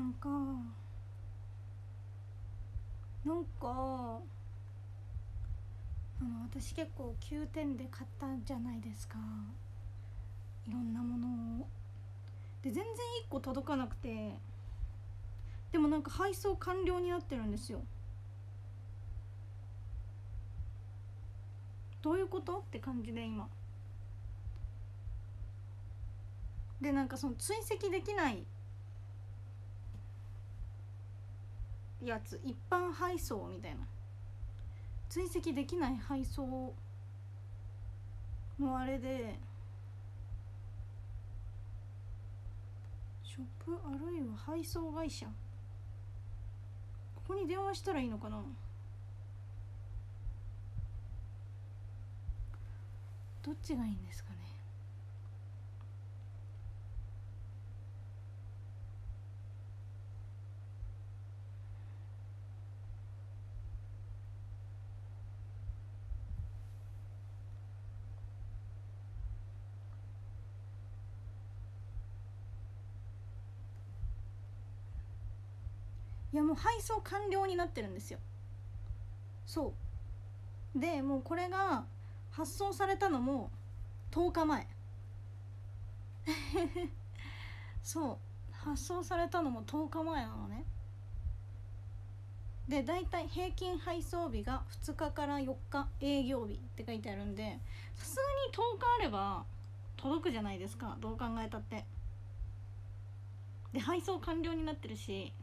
なんか私結構9点で買ったじゃないですか、いろんなものを。で全然1個届かなくて、でもなんか配送完了になってるんですよ。どういうことって感じで今で、なんかその追跡できないやつ、一般配送みたいな、追跡できない配送のあれで、ショップあるいは配送会社、ここに電話したらいいのかな。どっちがいいんですかね。いやもう配送完了になってるんですよ。そうで、もうこれが発送されたのも10日前そう、発送されたのも10日前なのね。で、だいたい平均配送日が2日から4日営業日って書いてあるんで、さすがに10日あれば届くじゃないですか、どう考えたって。で配送完了になってるし、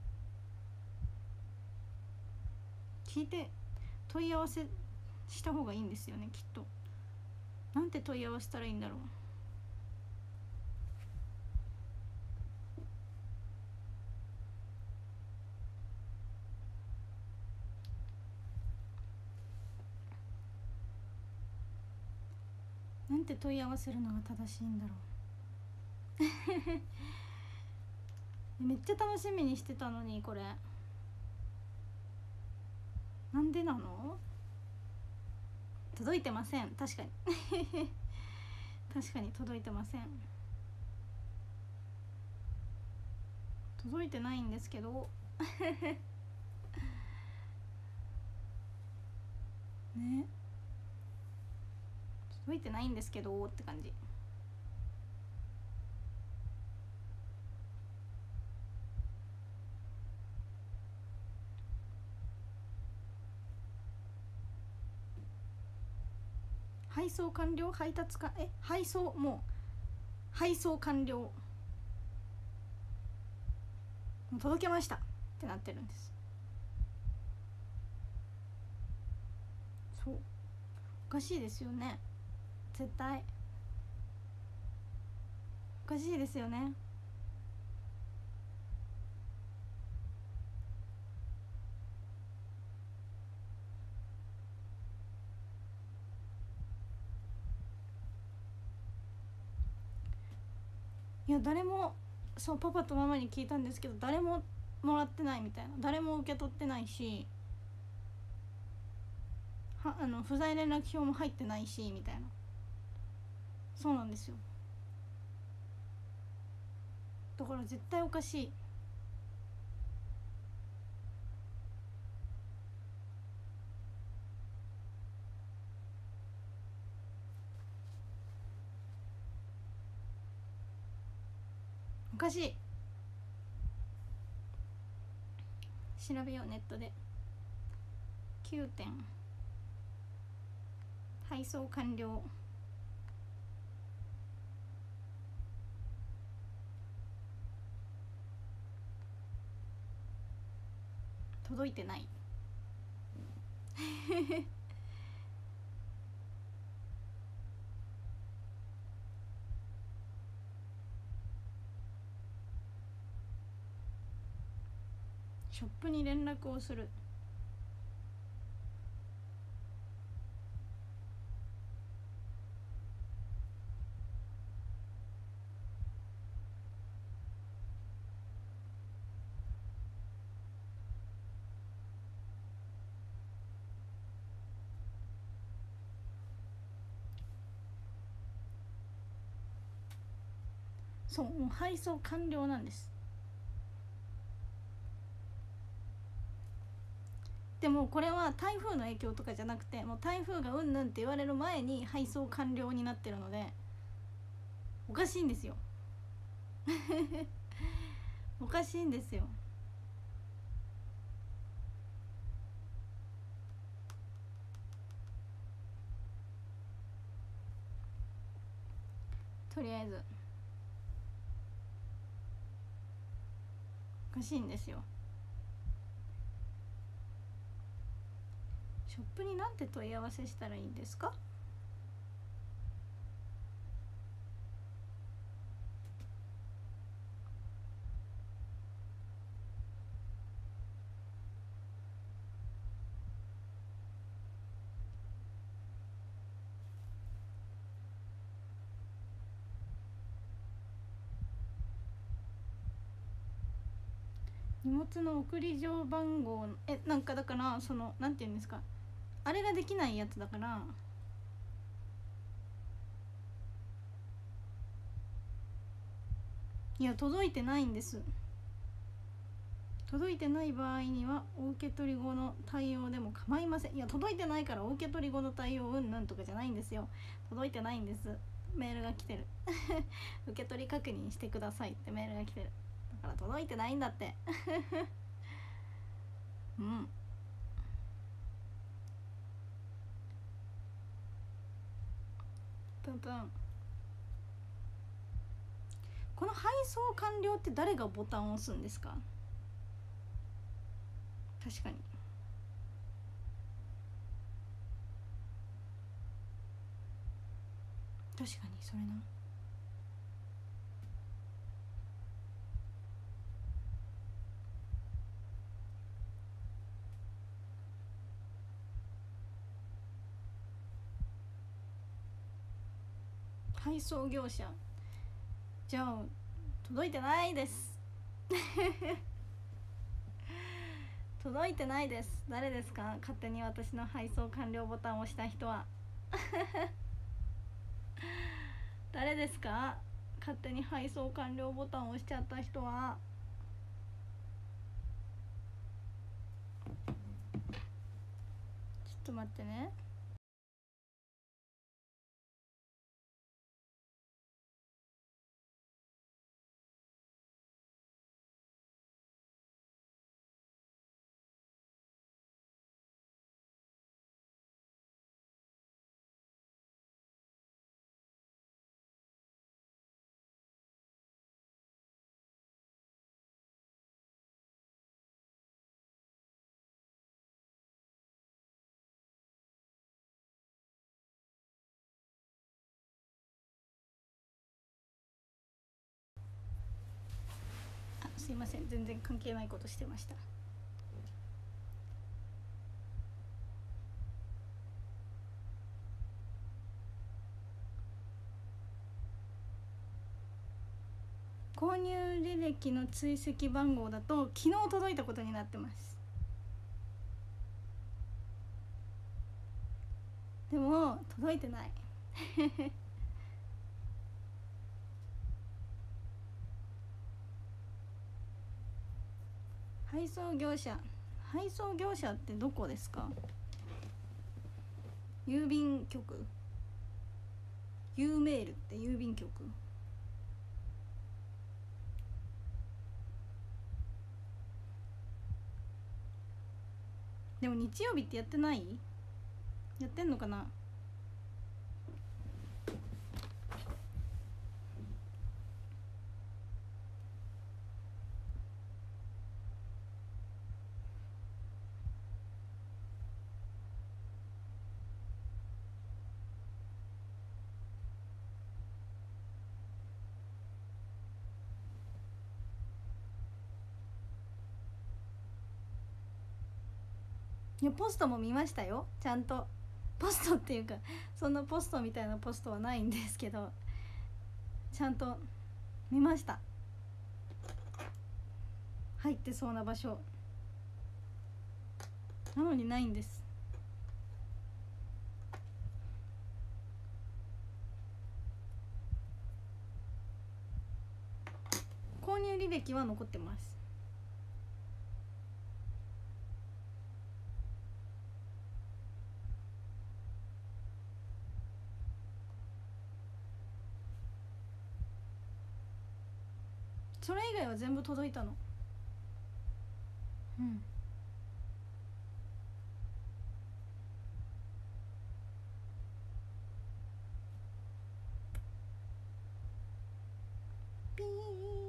聞いて問い合わせした方がいいんですよね、きっと。なんて問い合わせたらいいんだろう。なんて問い合わせるのが正しいんだろうめっちゃ楽しみにしてたのに、これなんでなの。届いてません、確かに確かに届いてません。届いてないんですけどね、届いてないんですけどって感じ。配送完了、配達か、配送、もう配送完了、もう届けましたってなってるんです。そう、おかしいですよね、絶対おかしいですよね。いや誰も、そうパパとママに聞いたんですけど、誰ももらってないみたいな、誰も受け取ってないし、不在連絡票も入ってないしみたいな。そうなんですよ、だから絶対おかしい。おかしい、調べようネットで。9点配送完了、届いてないショップに連絡をする。そう、もう配送完了なんです。 でもこれは台風の影響とかじゃなくて、もう台風がうんぬんって言われる前に配送完了になってるので、おかしいんですよおかしいんですよ。とりあえずおかしいんですよ。ショップになんて問い合わせしたらいいんですか？荷物の送り状番号、なんかだからそのなんていうんですか、あれができないやつだから、いや届いてないんです。届いてない場合にはお受け取り後の対応でも構いません。いや届いてないからお受け取り後の対応うんぬんとかじゃないんですよ。届いてないんです。メールが来てる受け取り確認してくださいってメールが来てる。だから届いてないんだってうん。プンプン。この配送完了って誰がボタンを押すんですか？確かに確かにそれな。配送業者、じゃあ届いてないです届いてないです。誰ですか？勝手に私の配送完了ボタンを押した人は誰ですか？勝手に配送完了ボタンを押しちゃった人は。ちょっと待ってね。すいません、全然関係ないことしてました。購入履歴の追跡番号だと昨日届いたことになってます。でも届いてない配送業者、配送業者ってどこですか？郵便局、郵メールって郵便局。でも日曜日ってやってない？やってんのかな？いやポストも見ましたよ、ちゃんと。ポストっていうかそんなポストみたいなポストはないんですけど、ちゃんと見ました。入ってそうな場所なのにないんです。購入履歴は残ってます。 それ以外は全部届いたの。うん。ピーン。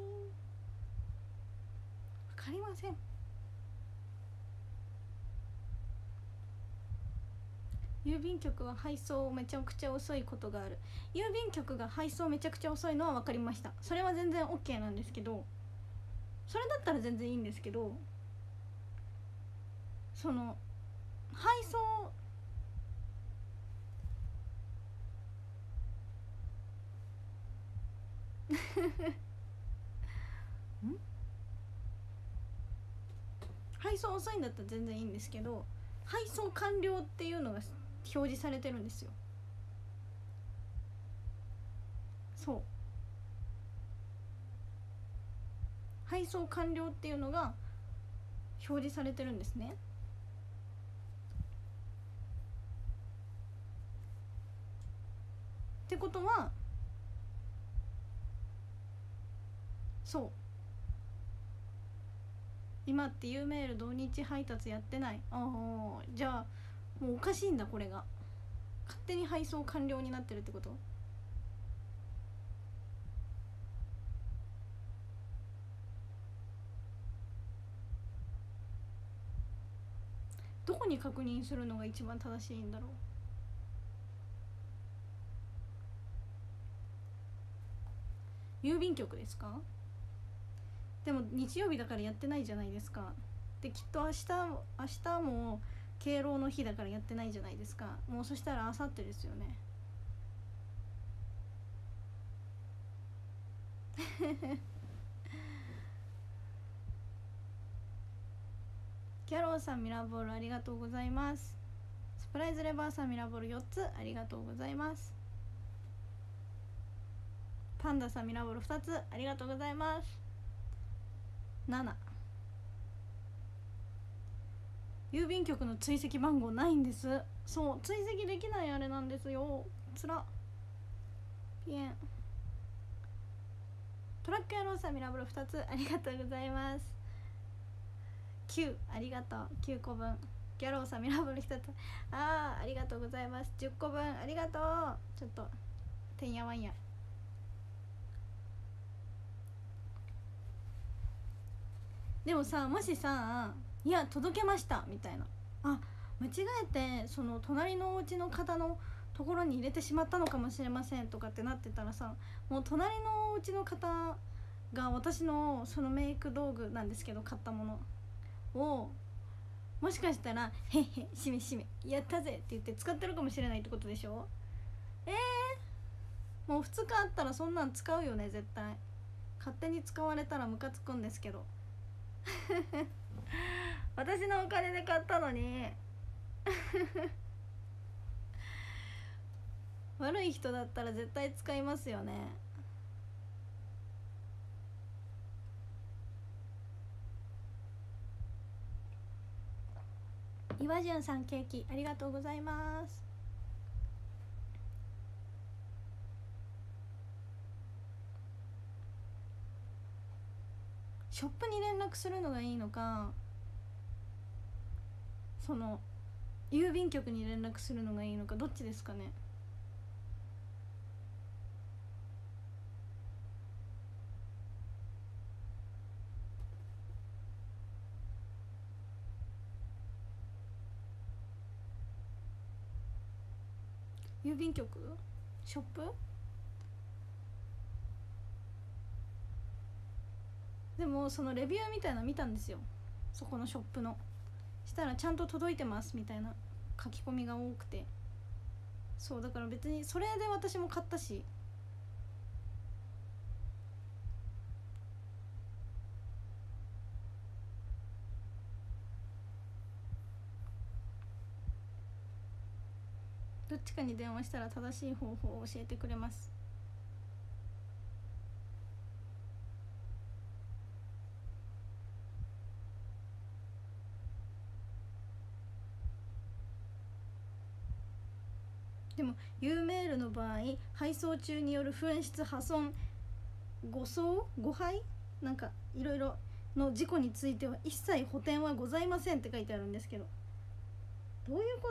わかりません。郵便局は配送めちゃくちゃ遅いことがある。郵便局が配送めちゃくちゃ遅いのは分かりました。それは全然 OK なんですけど、それだったら全然いいんですけど、その配送ん配送遅いんだったら全然いいんですけど、配送完了っていうのが表示されてるんですよ。そう、配送完了っていうのが表示されてるんですね。ってことは、そう今っていうメール同日配達やってない。ああ、じゃあもうおかしいんだ、これが勝手に配送完了になってるってこと。どこに確認するのが一番正しいんだろう。郵便局ですか。でも日曜日だからやってないじゃないですか。できっと明日も敬老の日だからやってないじゃないですか。もうそしたら明後日ですよね。ギャローさんミラーボールありがとうございます。スプライズレバーさんミラーボール4つありがとうございます。パンダさんミラーボール2つありがとうございます。7、郵便局の追跡番号ないんです。そう、追跡できないあれなんですよ。つら。ピエン。トラック野郎さんミラーボール2つありがとうございます。9、ありがとう。9個分。ギャローさんミラーボール1つありがとうございます。10個分ありがとう。ちょっとてんやわんや。でもさ、もしさ、いや届けましたみたいな、あ、間違えてその隣のお家の方のところに入れてしまったのかもしれませんとかってなってたらさ、もう隣のお家の方が私のそのメイク道具なんですけど買ったものをもしかしたら「へっへしめしめやったぜ」って言って使ってるかもしれないってことでしょ。もう2日あったらそんなん使うよね絶対。勝手に使われたらムカつくんですけど私のお金で買ったのに悪い人だったら絶対使いますよね。岩潤さんケーキありがとうございます。ショップに連絡するのがいいのか、その郵便局に連絡するのがいいのか、どっちですかね。郵便局、ショップ。でもそのレビューみたいなの見たんですよ、そこのショップの。したらちゃんと届いてますみたいな書き込みが多くて、そうだから別にそれで私も買ったし。どっちかに電話したら正しい方法を教えてくれます。でも U メールの場合、配送中による紛失破損誤送誤配なんかいろいろの事故については一切補填はございませんって書いてあるんですけど、どういうこと？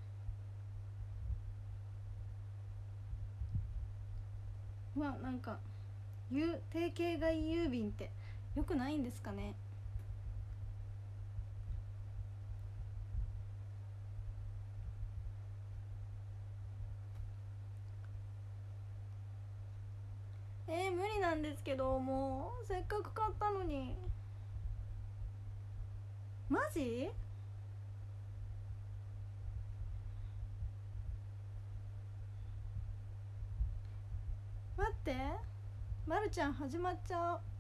なんか定型外郵便ってよくないんですかね。無理なんですけど、もうせっかく買ったのに。マジ？待って、まるちゃん始まっちゃう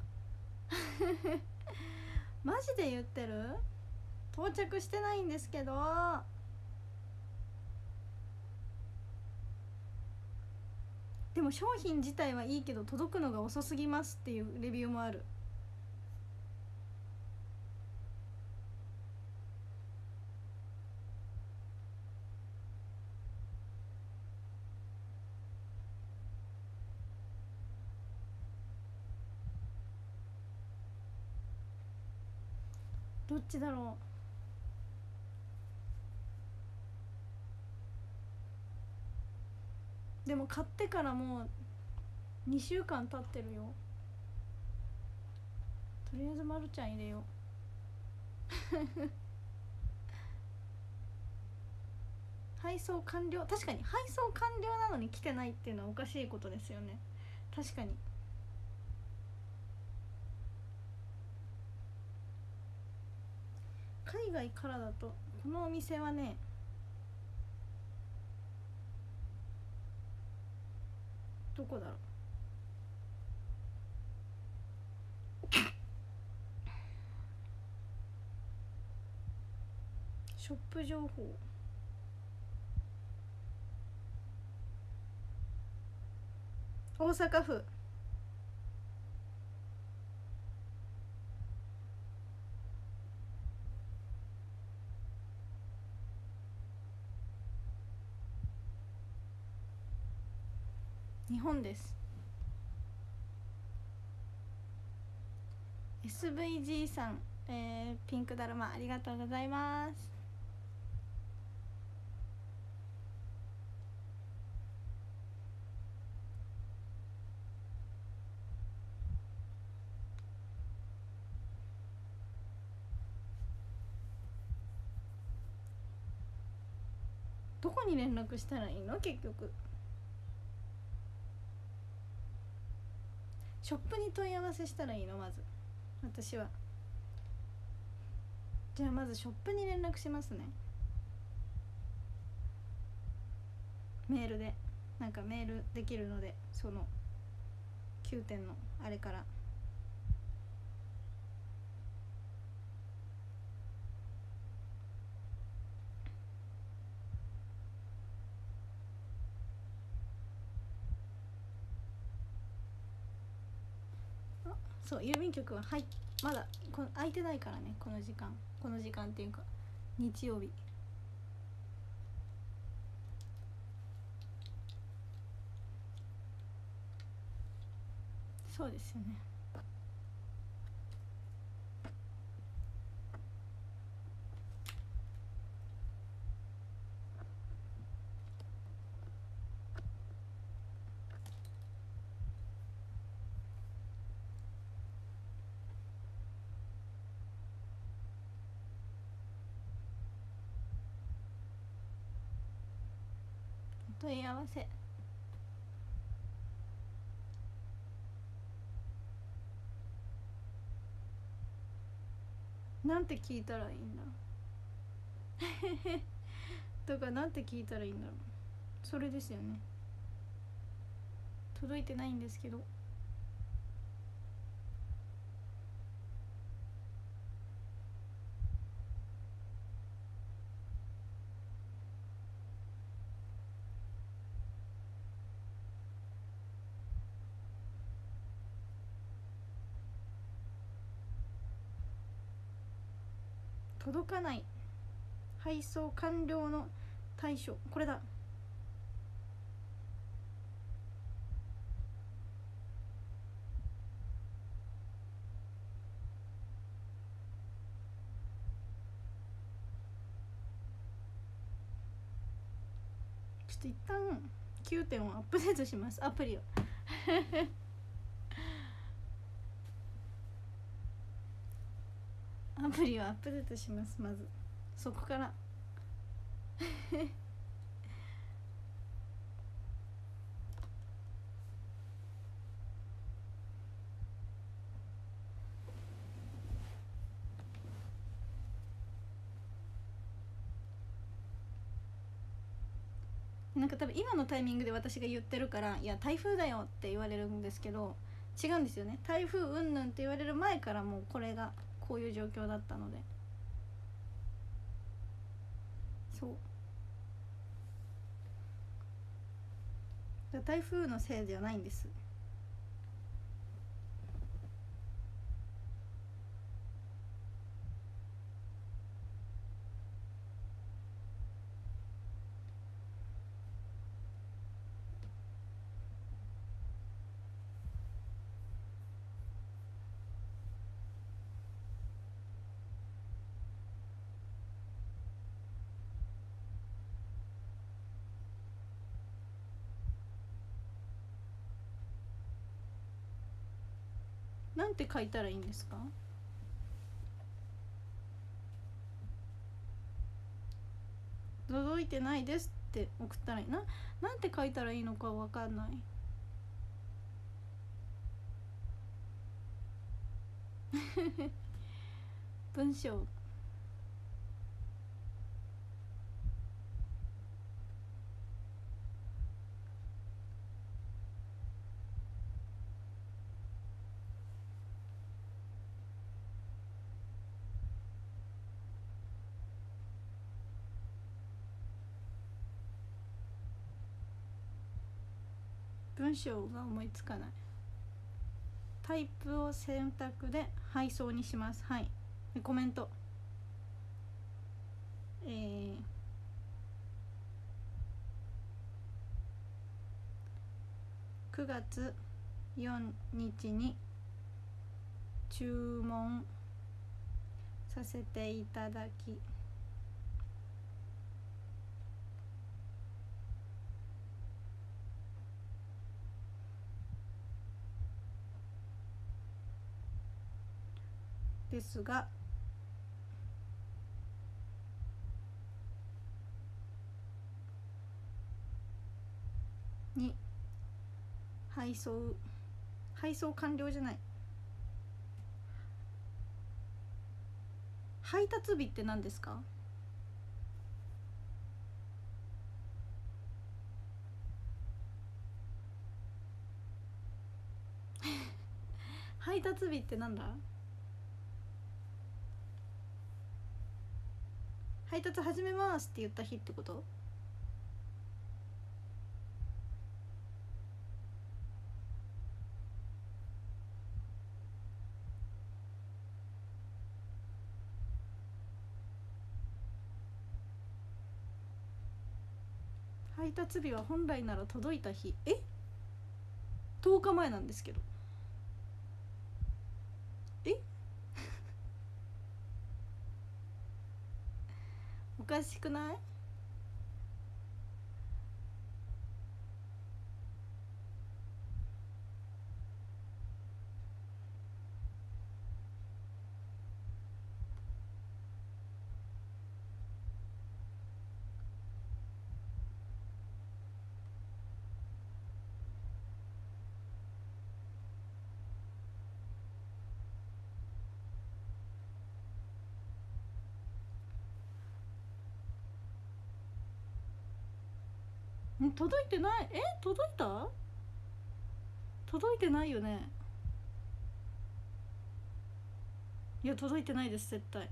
マジで言ってる？到着してないんですけど。でも商品自体はいいけど届くのが遅すぎますっていうレビューもある。どっちだろう。でも買ってからもう2週間経ってるよ。とりあえずまるちゃん入れよう配送完了。確かに配送完了なのに来てないっていうのはおかしいことですよね。確かに。海外からだとこのお店はね、どこだろう。ショップ情報、大阪府。日本です。 SVG さん、ピンクだるまありがとうございます。どこに連絡したらいいの結局。ショップに問い合わせしたらいいの？まず私は。じゃあまずショップに連絡しますね。メールで、なんかメールできるので、その9点のあれから。そう、郵便局はまだ空いてないからね。この時間っていうか日曜日。そうですよね。お問い合わせ。なんて聞いたらいいんだろうだからなんて聞いたらいいんだろう。それですよね。届いてないんですけど。届かない。配送完了の対象、これだ。 ちょっと一旦9点をアップデートします、アプリをアプリをアップデートします。まずそこからなんか多分今のタイミングで私が言ってるから「いや台風だよ」って言われるんですけど、違うんですよね。台風うんぬんって言われる前からもうこれがこういう状況だったので、そう台風のせいではないんです。なんて書いたらいいんですか？届いてないですって送ったらいいなんて書いたらいいのかわかんない。文章が思いつかない。タイプを選択で配送にします。はい。でコメント9月4日に注文させていただきですがに配送完了じゃない、配達日って何ですか？配達日ってなんだ？配達始めますって言った日ってこと？配達日は本来なら届いた日。10日前なんですけど。おかしくない？届いてない。届いた？届いてないよね。いや届いてないです絶対。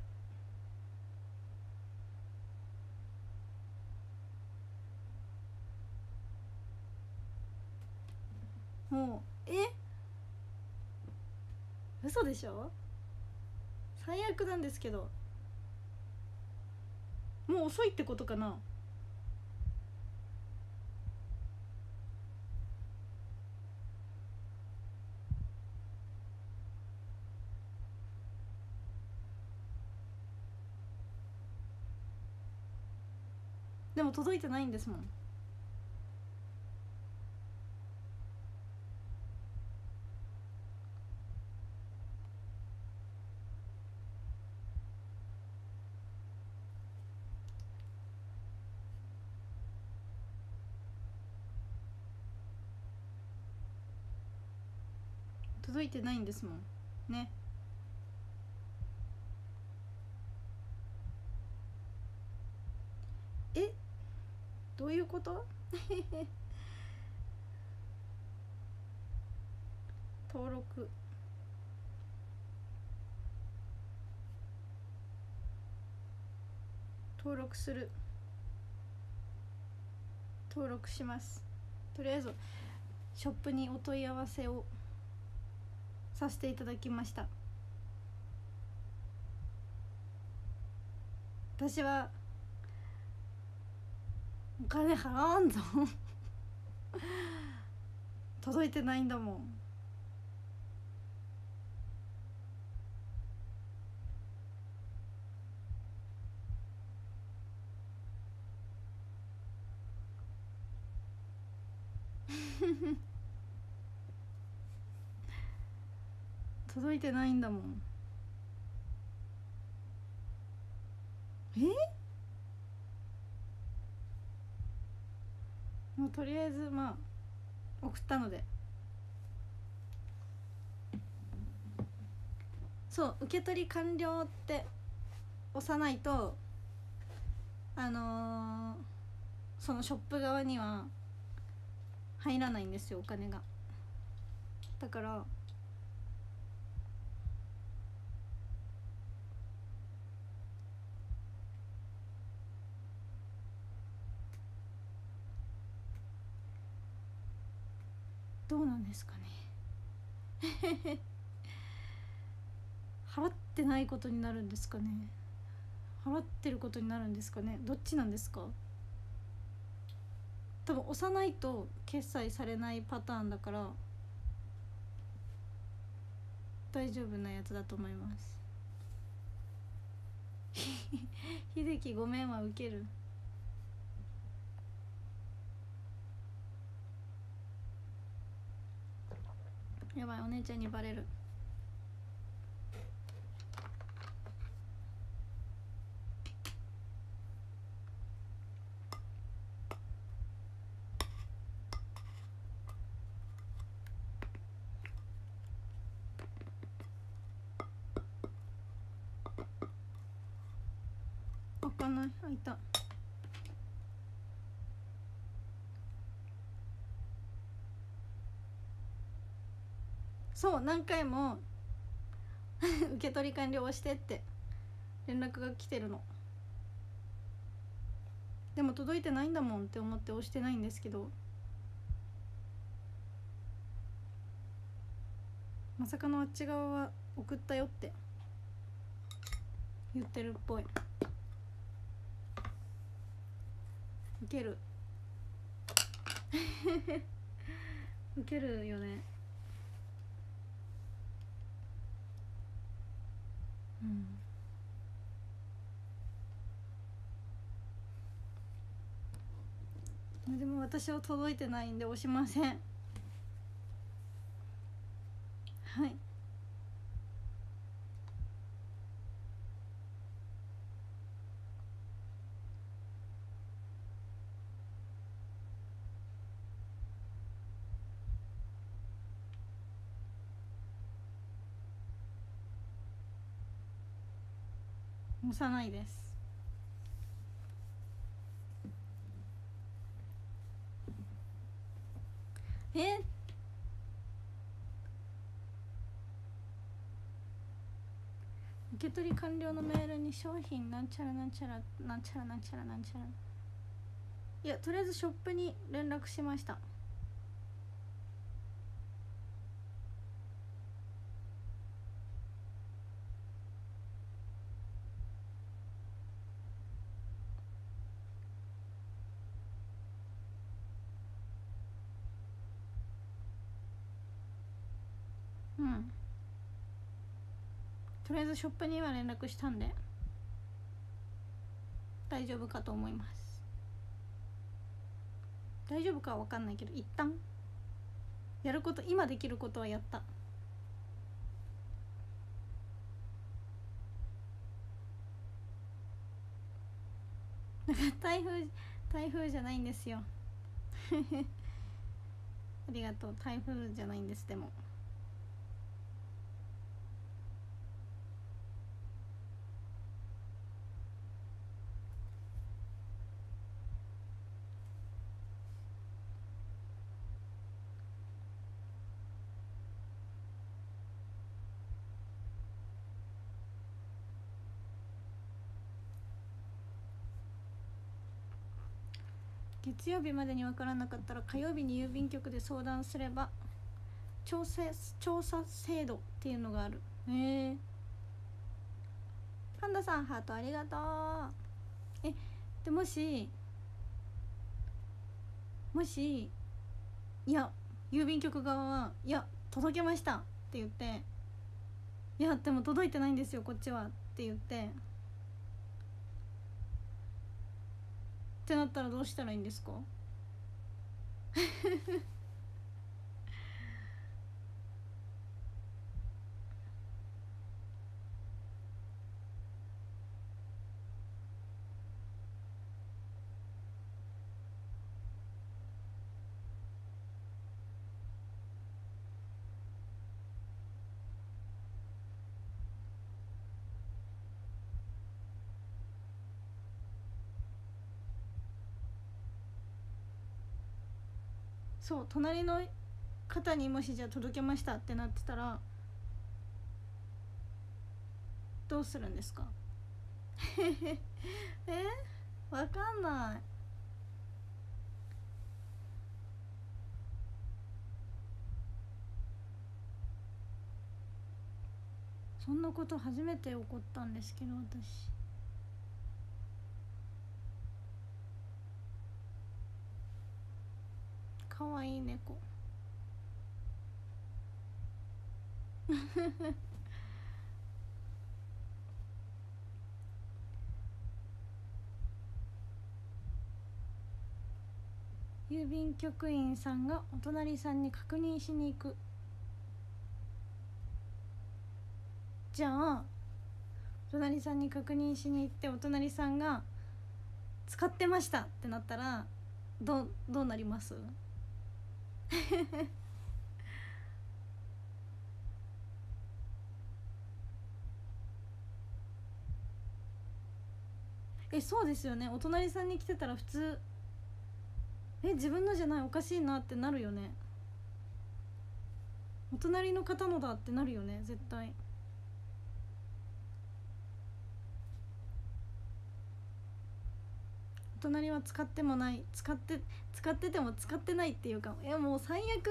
もう嘘でしょ？最悪なんですけど。もう遅いってことかな？でも届いてないんですもん。 届いてないんですもんね。え、どういうこと登録する、登録します。とりあえずショップにお問い合わせをさせていただきました。私はお金払わんぞ届いてないんだもん。届いてないんだもん。もうとりあえずまあ送ったので、そう受け取り完了って押さないとそのショップ側には入らないんですよ、お金が。だからどうなんですかね払ってないことになるんですかね、払ってることになるんですかね、どっちなんですか。多分押さないと決済されないパターンだから大丈夫なやつだと思います秀樹ごめんはウケる。やばい、お姉ちゃんにバレる。開かない、開いた。そう、何回も受け取り完了をしてって連絡が来てるの。でも届いてないんだもんって思って押してないんですけど、まさかのあっち側は送ったよって言ってるっぽい。ウケるウケるよね。でも私は届いてないんで押しません。はい、押さないです。受け取り完了のメールに商品なんちゃらなんちゃらなんちゃらなんちゃらなんちゃら、いやとりあえずショップに連絡しました。とりあえずショップには連絡したんで大丈夫かと思います。大丈夫かは分かんないけど、一旦やること、今できることはやった。だから台風じゃないんですよありがとう、台風じゃないんです。でも月曜日までに分からなかったら火曜日に郵便局で相談すれば調査制度っていうのがある。パンダさんハートありがとう。でもしいや郵便局側はいや届けましたって言って、いやでも届いてないんですよこっちはって言ってってなったらどうしたらいいんですか？そう隣の方にもしじゃあ届けましたってなってたらどうするんですか？わかんない。そんなこと初めて起こったんですけど私。かわいい猫。郵便局員さんがお隣さんに確認しに行く。じゃあお隣さんに確認しに行ってお隣さんが使ってましたってなったらどうなります？そうですよね。お隣さんに来てたら普通自分のじゃないおかしいなってなるよね。お隣の方のだってなるよね絶対。お隣は使ってもない、使ってても使ってないっていうか、もう最悪。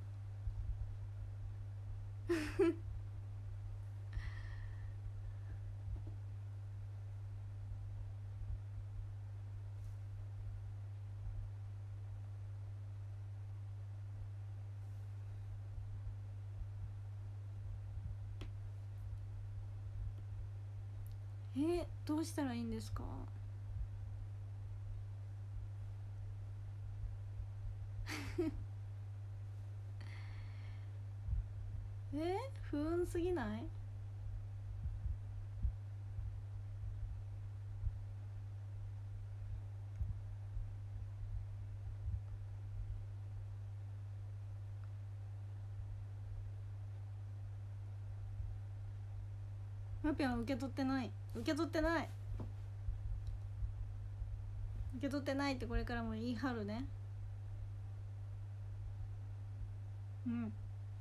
どうしたらいいんですか？不運すぎない？マピョン受け取ってない受け取ってないってこれからも言い張るね。うん。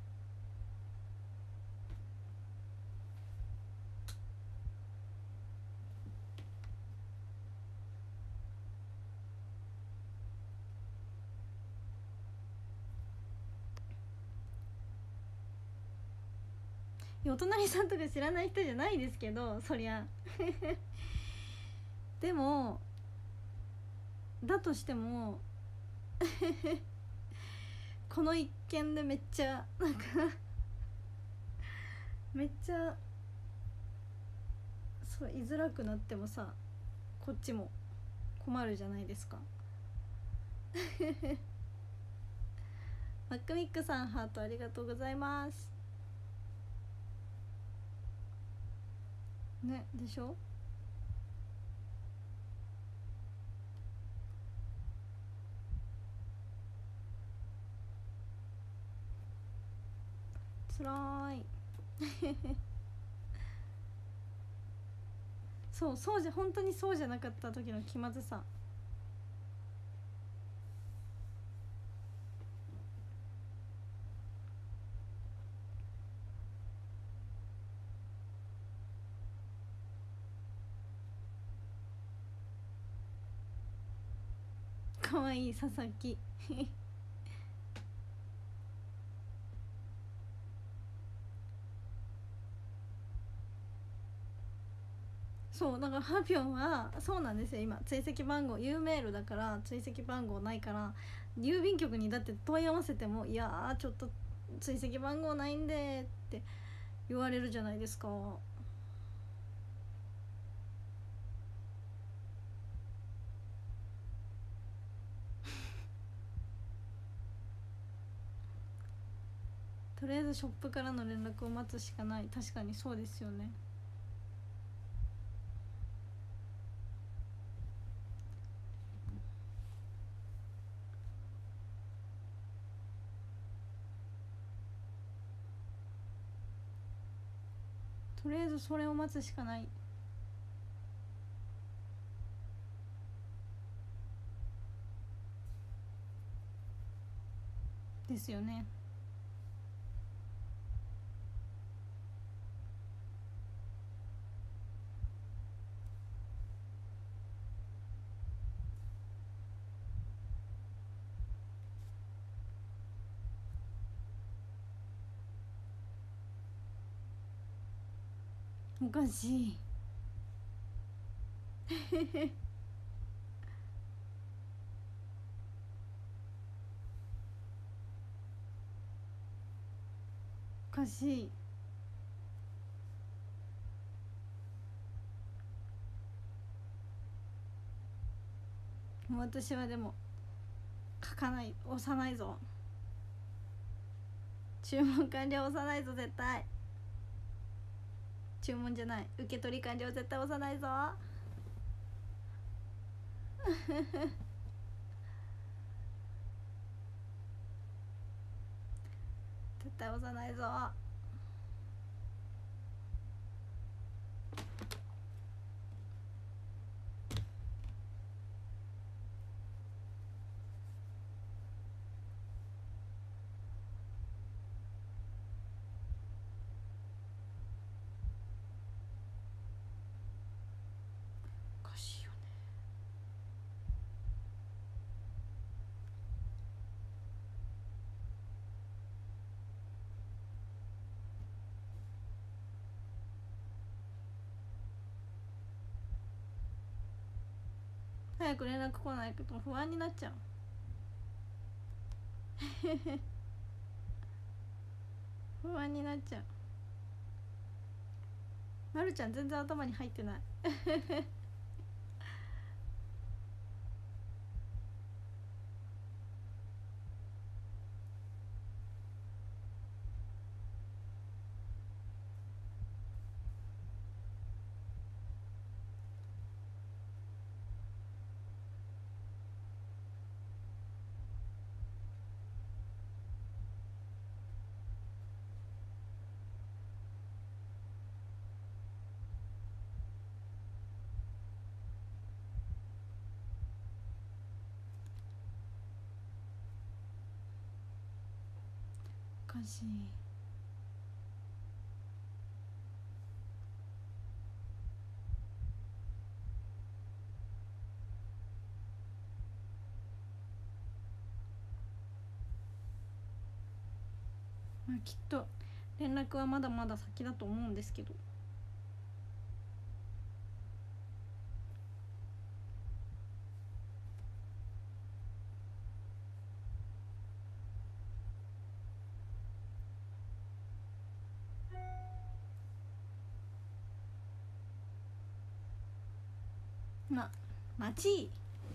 お隣さんとか知らない人じゃないですけどそりゃ。でもだとしてもこの一件でめっちゃなんかめっちゃそう居づらくなってもさこっちも困るじゃないですか。マックミックさんハートありがとうございますね。でしょ？つらい。そうじゃ本当にそうじゃなかった時の気まずさ。 かわいい佐々木そうだからハピョンはそうなんですよ。今追跡番号 U メールだから追跡番号ないから、郵便局にだって問い合わせてもいやーちょっと追跡番号ないんでって言われるじゃないですか。とりあえずショップからの連絡を待つしかない。確かにそうですよね。とりあえずそれを待つしかないですよね。おかしいおかしい。もう私はでも書かない、押さないぞ。注文完了押さないぞ絶対。注文じゃない、受け取り完了絶対押さないぞ絶対押さないぞ。おかしいよね。早く連絡来ないけど不安になっちゃう不安になっちゃう。まるちゃん全然頭に入ってないおかしい。まあきっと連絡はまだまだ先だと思うんですけど、待ち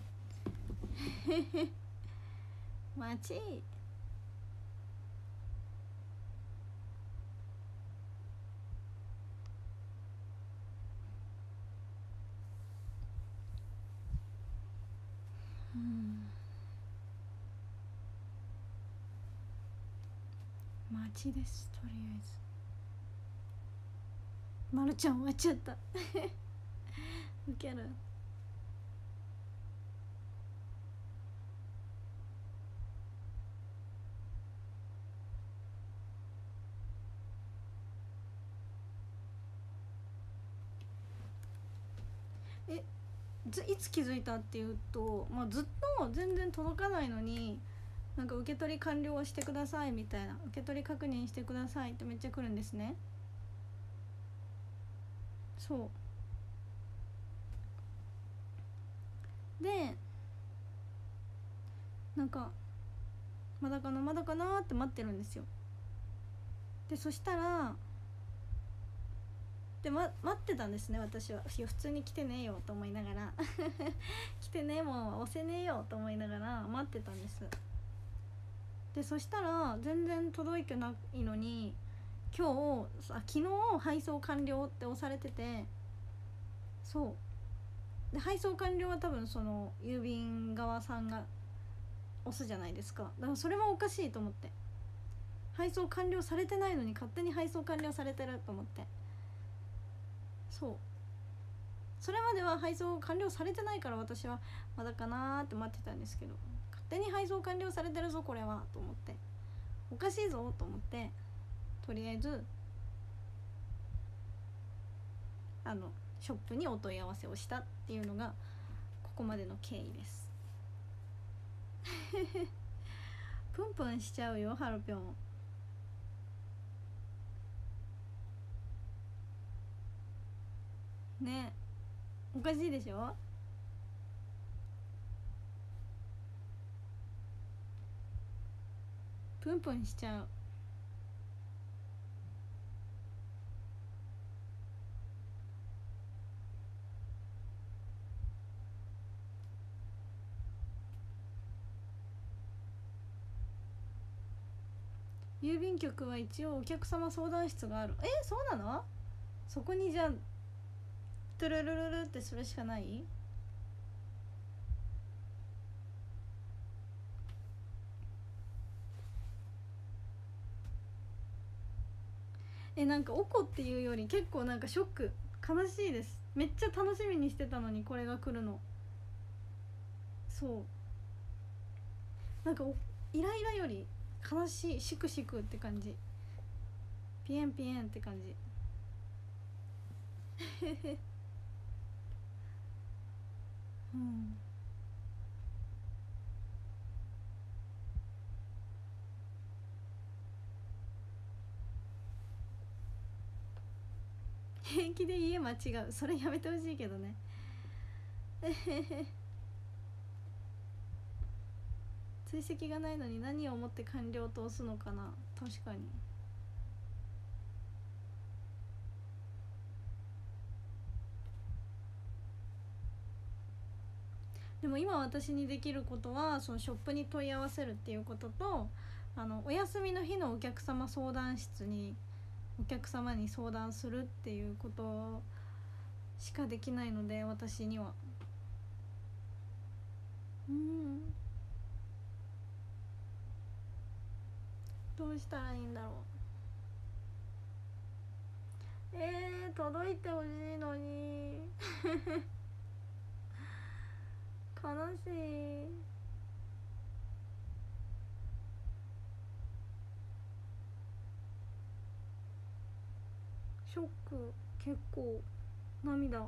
待ち。待ちです。とりあえずまるちゃん終わっちゃったウケる。えいつ気づいたっていうと、まあ、ずっと全然届かないのになんか受け取り完了してくださいみたいな、受け取り確認してくださいってめっちゃ来るんですね。そうで、なんかまだかなまだかなって待ってるんですよ。でそしたら待ってたんですね、私は。いや普通に来てねえよと思いながら来てねえもん押せねえよと思いながら待ってたんです。でそしたら全然届いてないのに、昨日配送完了って押されてて、そうで配送完了は多分その郵便側さんが押すじゃないですか。だからそれはおかしいと思って、配送完了されてないのに勝手に配送完了されてると思って、そうそれまでは配送完了されてないから私はまだかなーって待ってたんですけど、勝手に配送完了されてるぞこれはと思って、おかしいぞと思って、とりあえずショップにお問い合わせをしたっていうのがここまでの経緯ですプンプンしちゃうよハロピョンね。おかしいでしょ。プンプンしちゃう。郵便局は一応お客様相談室がある。そうなの？そこにじゃあトゥルルルルってするしかない？なんかおこっていうより結構なんかショック、悲しいです。めっちゃ楽しみにしてたのにこれが来るの。そうなんかイライラより悲しい、シクシクって感じ、ピエンピエンって感じうん平気で家間違う、それやめてほしいけどね追跡がないのに何を思って完了と押すのかな。確かに。でも今私にできることはそのショップに問い合わせるっていうことと、お休みの日のお客様相談室にお客様に相談するっていうことしかできないので、私には。どうしたらいいんだろう。届いてほしいのに悲しい。ショック、結構涙。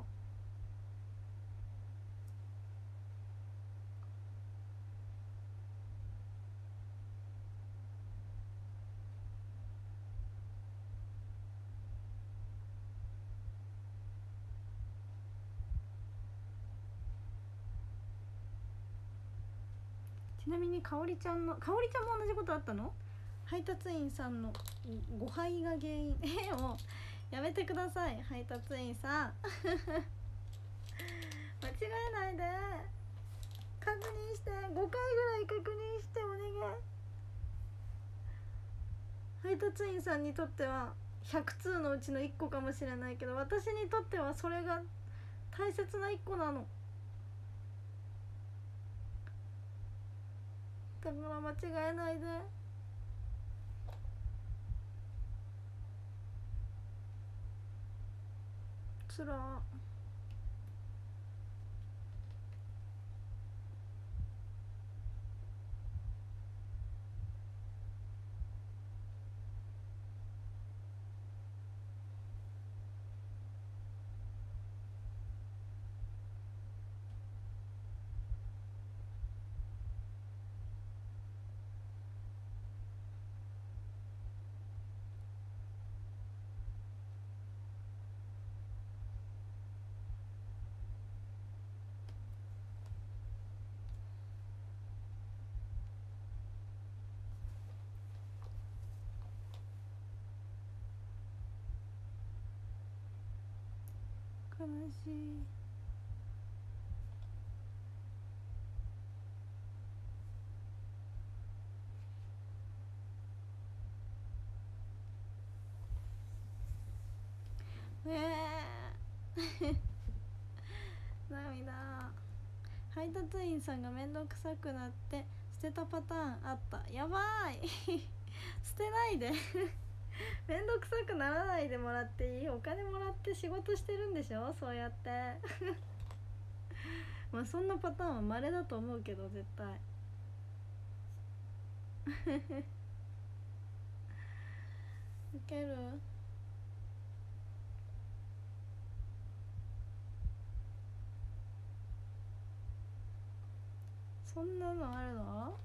ちなみにかおりちゃんも同じことあったの？配達員さんの誤配が原因。もうやめてください配達員さん間違えないで、確認して、5回ぐらい確認してお願い。配達員さんにとっては100通のうちの1個かもしれないけど、私にとってはそれが大切な1個なの。だから間違えないで。つらしい。涙。配達員さんが面倒くさくなって捨てたパターンあった。やばい捨てないで面倒くさくならないでもらっていい。お金もらって仕事してるんでしょ、そうやってまあそんなパターンは稀だと思うけど、絶対ウケる。そんなのあるの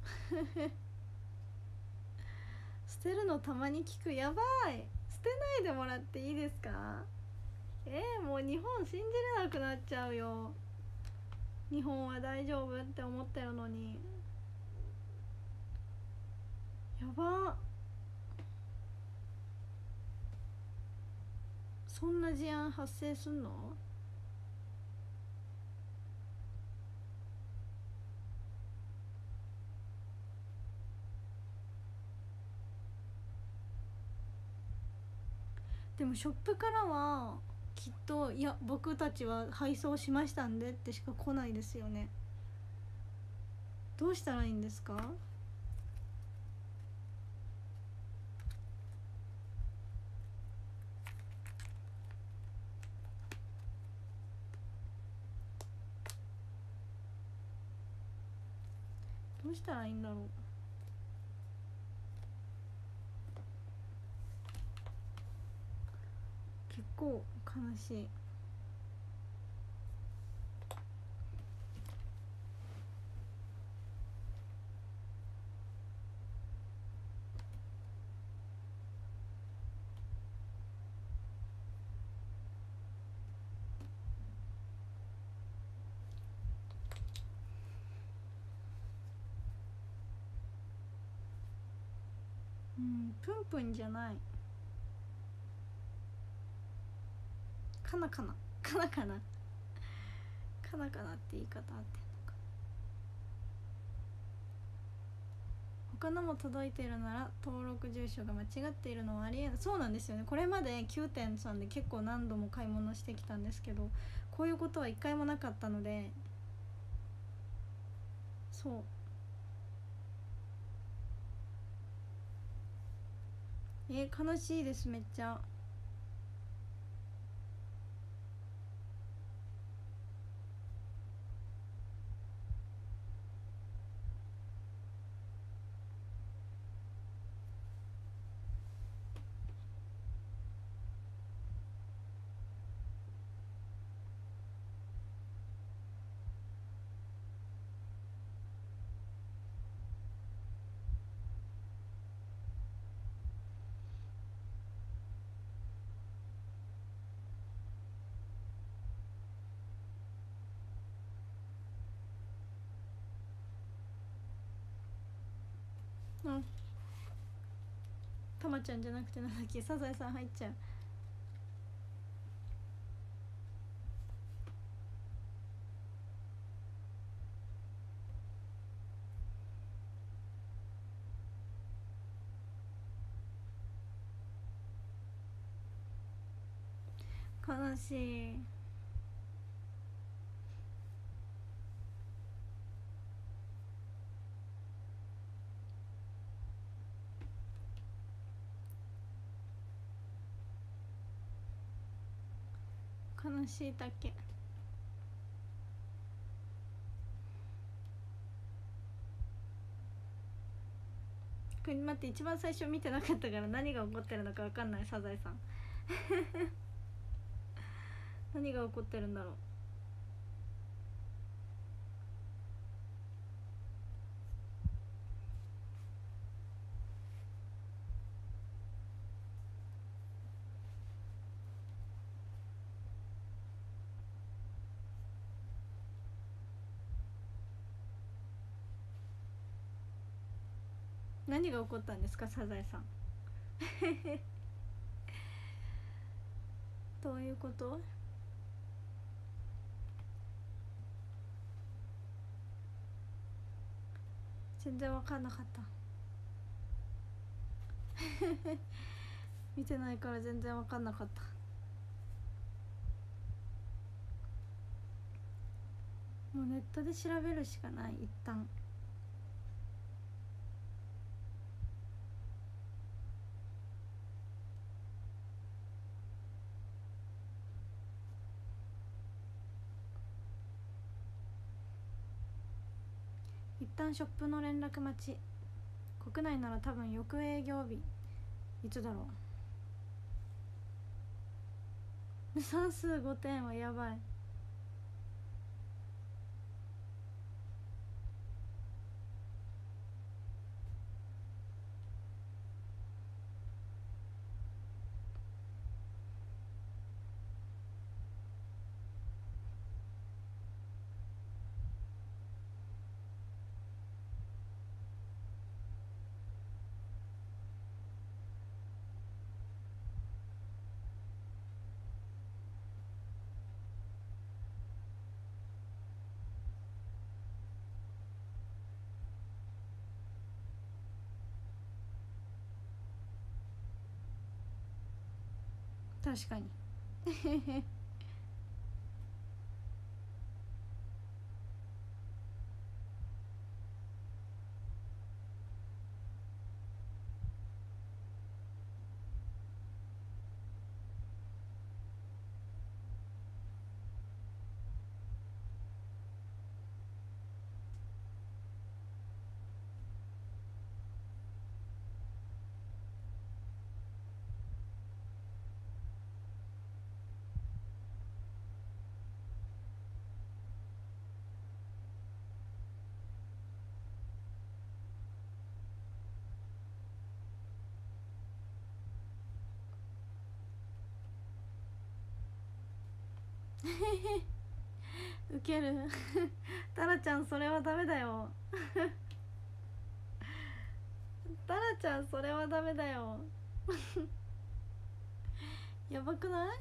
捨てるのたまに聞く。やばい、捨てないでもらっていいですか。もう日本信じれなくなっちゃうよ。日本は大丈夫って思ってるのに。やば、そんな事案発生すんの。でもショップからはきっと、いや僕たちは配送しましたんでってしか来ないですよね。どうしたらいいんですか。どうしたらいいんだろう。結構悲しい。プンプンじゃない。かなかなかなかなかなかなって言い方あってんのか。他のも届いてるなら登録住所が間違っているのはありえない。そうなんですよね。これまで9点さんで結構何度も買い物してきたんですけど、こういうことは一回もなかったので。そう、悲しいです、めっちゃ。うん、たまちゃんじゃなくてなんだっけ、サザエさん入っちゃう。悲しい。悲しいだけ。これ待って、一番最初見てなかったから何が起こってるのか分かんない。サザエさん何が起こってるんだろう。何が起こったんですか、サザエさんどういうこと。 全然分かんなかった見てないから全然分かんなかった。もうネットで調べるしかない。一旦ショップの連絡待ち。国内なら多分翌営業日いつだろう。算数5点はやばい。確かにウケるタラちゃんそれはダメだよタラちゃんそれはダメだよやばくない？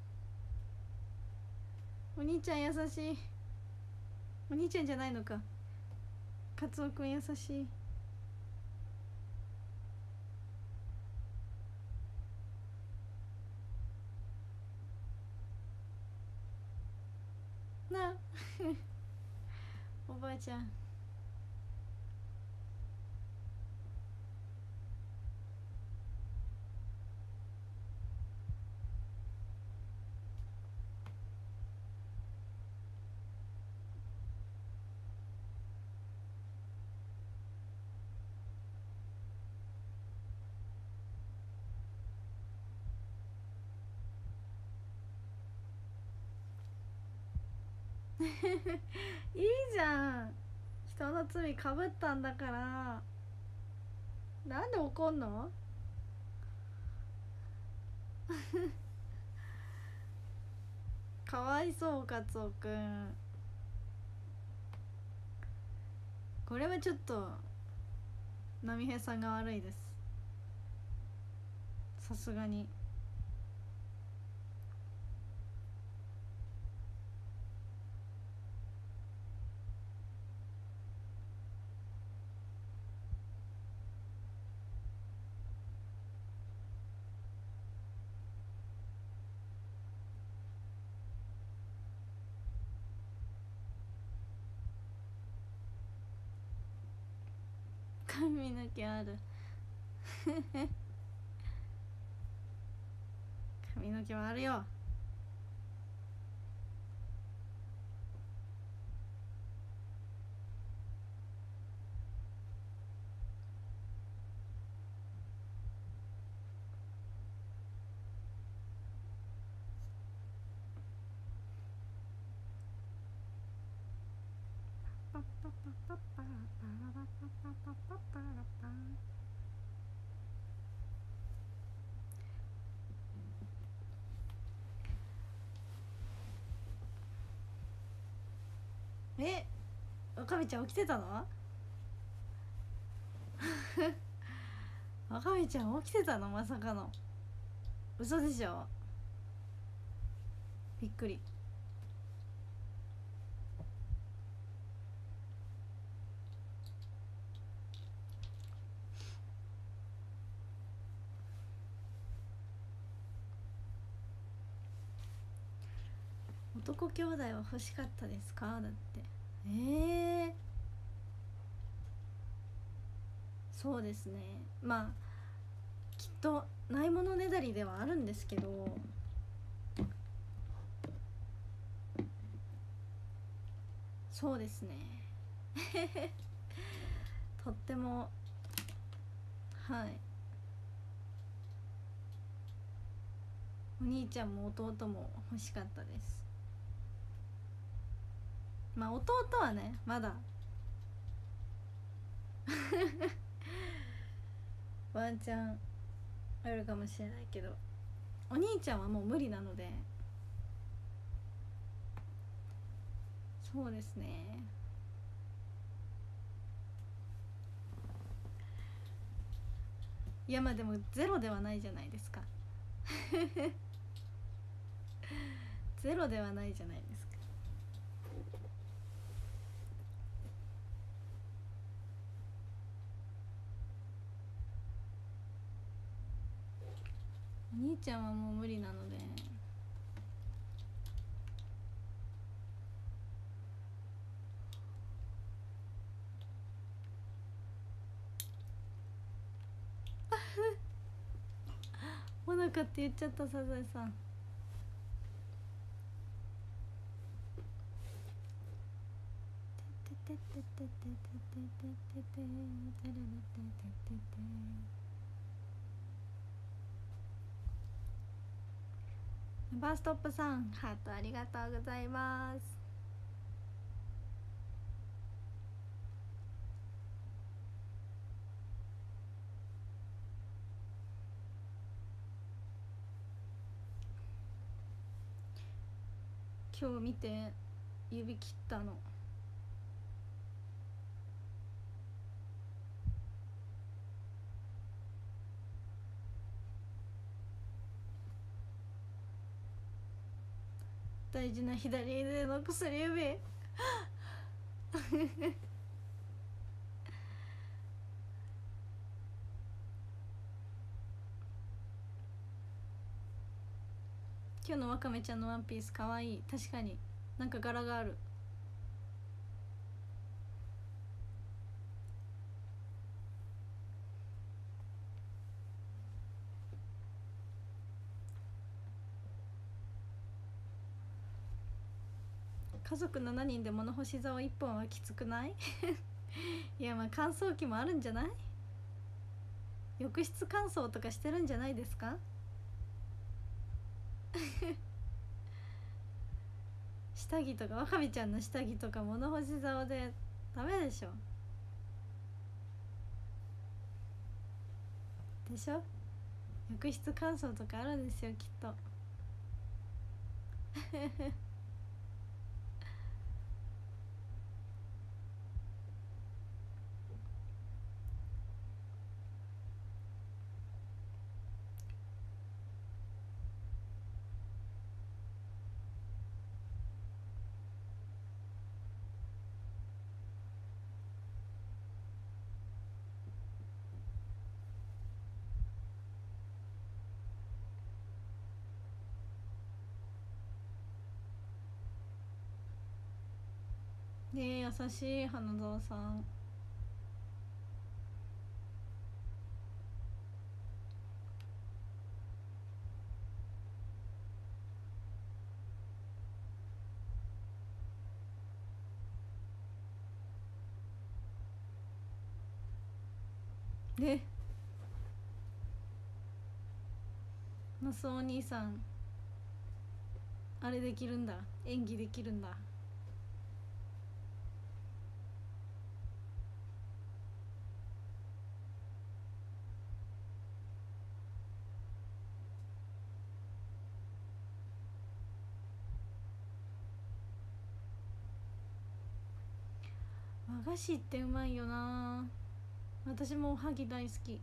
お兄ちゃん優しい。お兄ちゃんじゃないのか。カツオくん優しい。なおばあちゃんいいじゃん。人の罪かぶったんだから。なんで怒んの？かわいそうカツオくん。これはちょっと波平さんが悪いです。さすがに。髪の毛ある髪の毛はあるよ。え、若見ちゃん起きてたの？若見ちゃん起きてたの？まさかの。嘘でしょ。びっくり。 男兄弟は欲しかったですか？だって。そうですね。まあきっとないものねだりではあるんですけど、そうですねとっても、はい、お兄ちゃんも弟も欲しかったです。まあ弟はねまだワンチャンあるかもしれないけど、お兄ちゃんはもう無理なので。そうですね。いやまあでもゼロではないじゃないですかゼロではないじゃないですか。お兄ちゃんはもう無理なので。もなかって言っちゃった。サザエさん。バーストップさんハートありがとうございます。今日見て指切ったの。大事な左腕の薬指今日のわかめちゃんのワンピースかわいい。確かになんか柄がある。家族7人で物干し竿1本はきつくないいやまあ乾燥機もあるんじゃない？浴室乾燥とかしてるんじゃないですか下着とかわかめちゃんの下着とか物干し竿でダメでしょ。でしょ。浴室乾燥とかあるんですよきっとねえ優しい花澤さん。ねマスオお兄さんあれできるんだ。演技できるんだ。和菓子ってうまいよな。私もおはぎ大好き。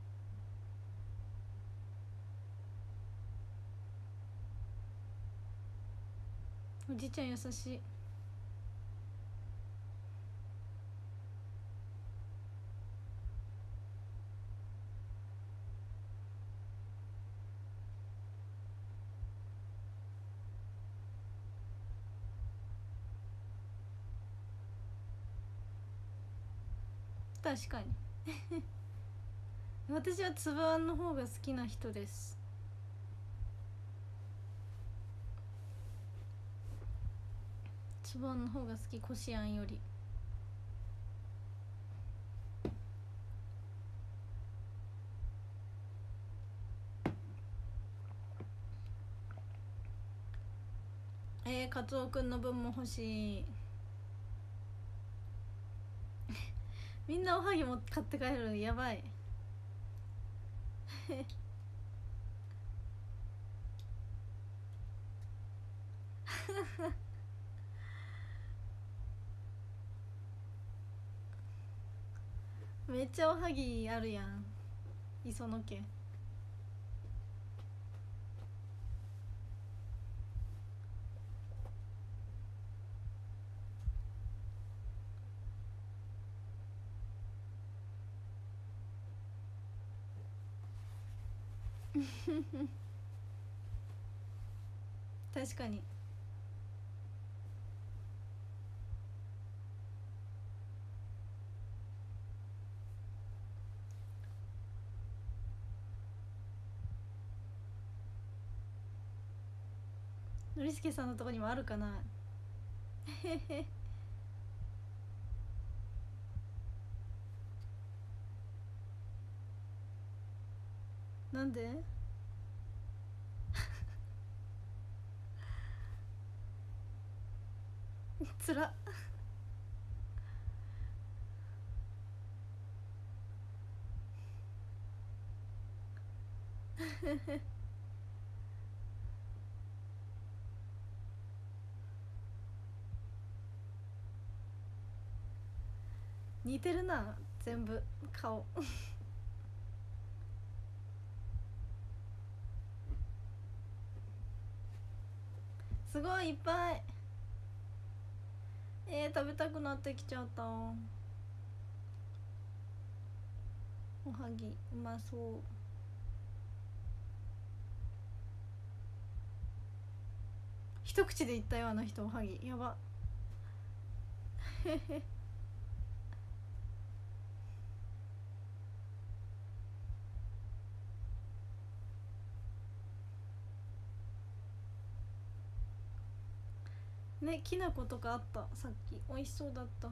おじいちゃん優しい。 確かに私はつぶあんの方が好きな人です。つぶあんの方が好き、こしあんより。カツオくんの分も欲しいみんなおはぎも買って帰る、やばいめっちゃおはぎあるやん、磯野家確かに。ノリスケさんのとこにもあるかななんでつら似てるな全部顔すごいいっぱい。食べたくなってきちゃった。おはぎうまそう。一口で言ったよ、あの人。おはぎやばね、きな粉とかあった、さっき。美味しそうだった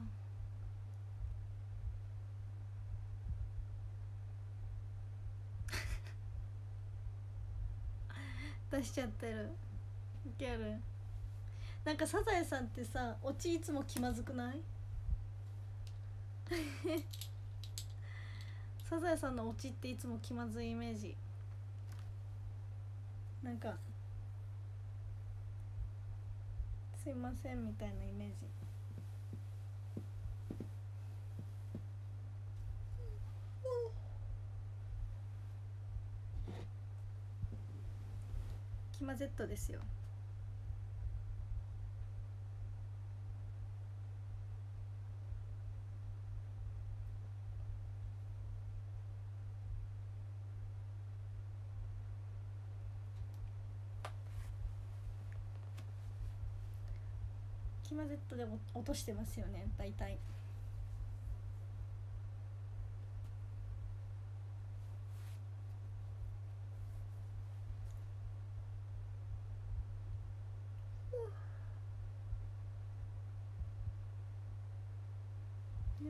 出しちゃってる。いける。なんかサザエさんってさ、オチいつも気まずくないサザエさんのオチっていつも気まずいイメージ。なんかすいませんみたいなイメージ。キマ Z ですよ。キマ Z でも落としてますよね大体。眠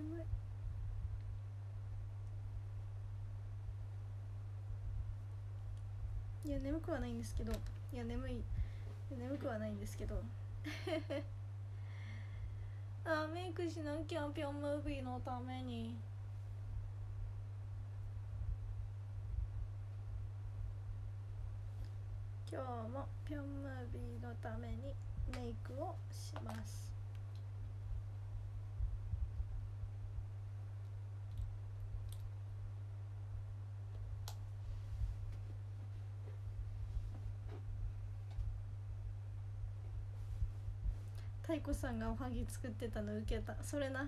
い。いや眠くはないんですけど、いや眠い、眠くはないんですけどあーメイクしなきゃ、ピョンムービーのために。今日もピョンムービーのためにメイクをします。太鼓さんがおはぎ作ってたの受けた。それな。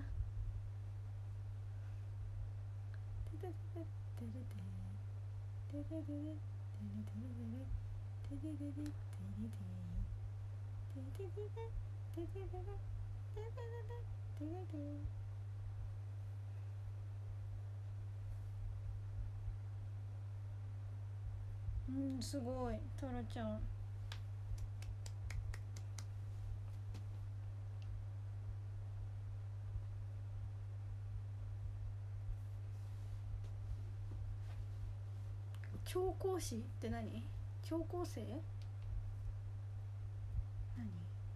うん、すごいタラちゃん。調香師って何？調香生？何？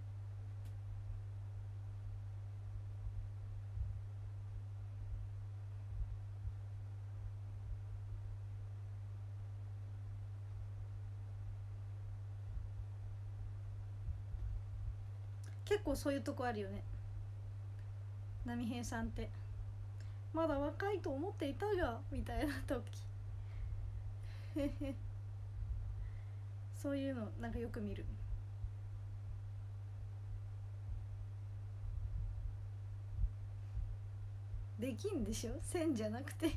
結構そういうとこあるよね、波平さんって。まだ若いと思っていたがみたいな時そういうのなんかよく見る。できんでしょ、線じゃなくて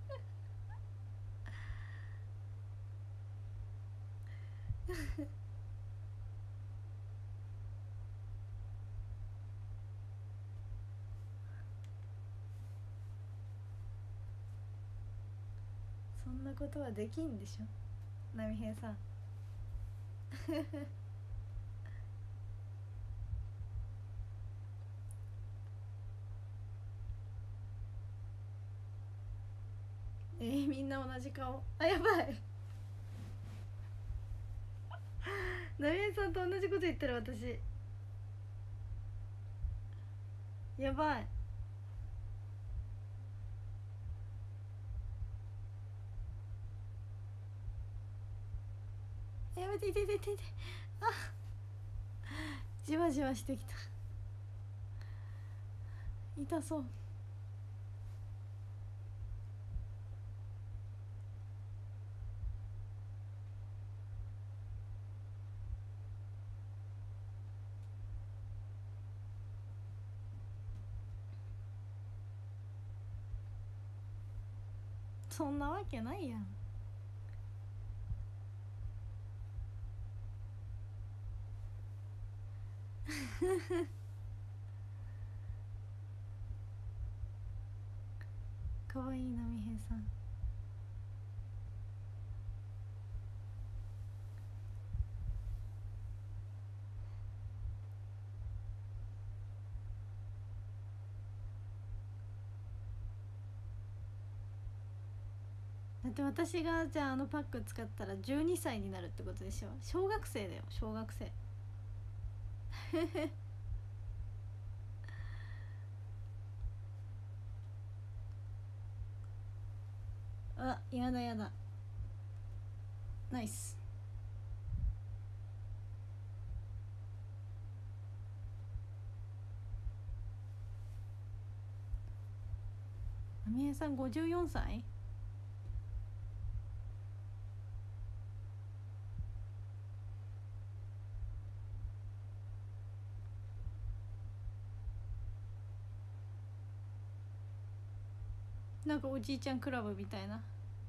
そんなことはできんでしょ、波平さんみんな同じ顔。あ、やばい波平さんと同じこと言ってる私。やばい。やめて、いていていていて。あ、じわじわしてきた。痛そう。そんなわけないやんかわいい波平さん。だって私がじゃあパック使ったら12歳になるってことでしょ。小学生だよ、小学生あ、やだやだ。ナイス。波平さん54歳？なんかおじいちゃんクラブみたいな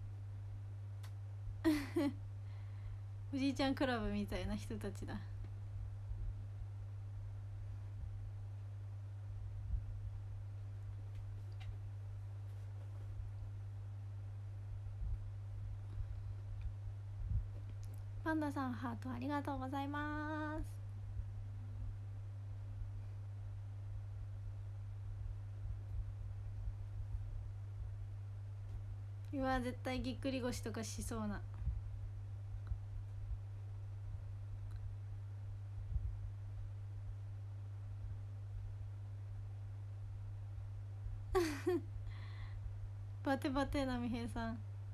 おじいちゃんクラブみたいな人たちだ。パンダさんハートありがとうございます。うわ、絶対ぎっくり腰とかしそうな。バテバテ波平さん。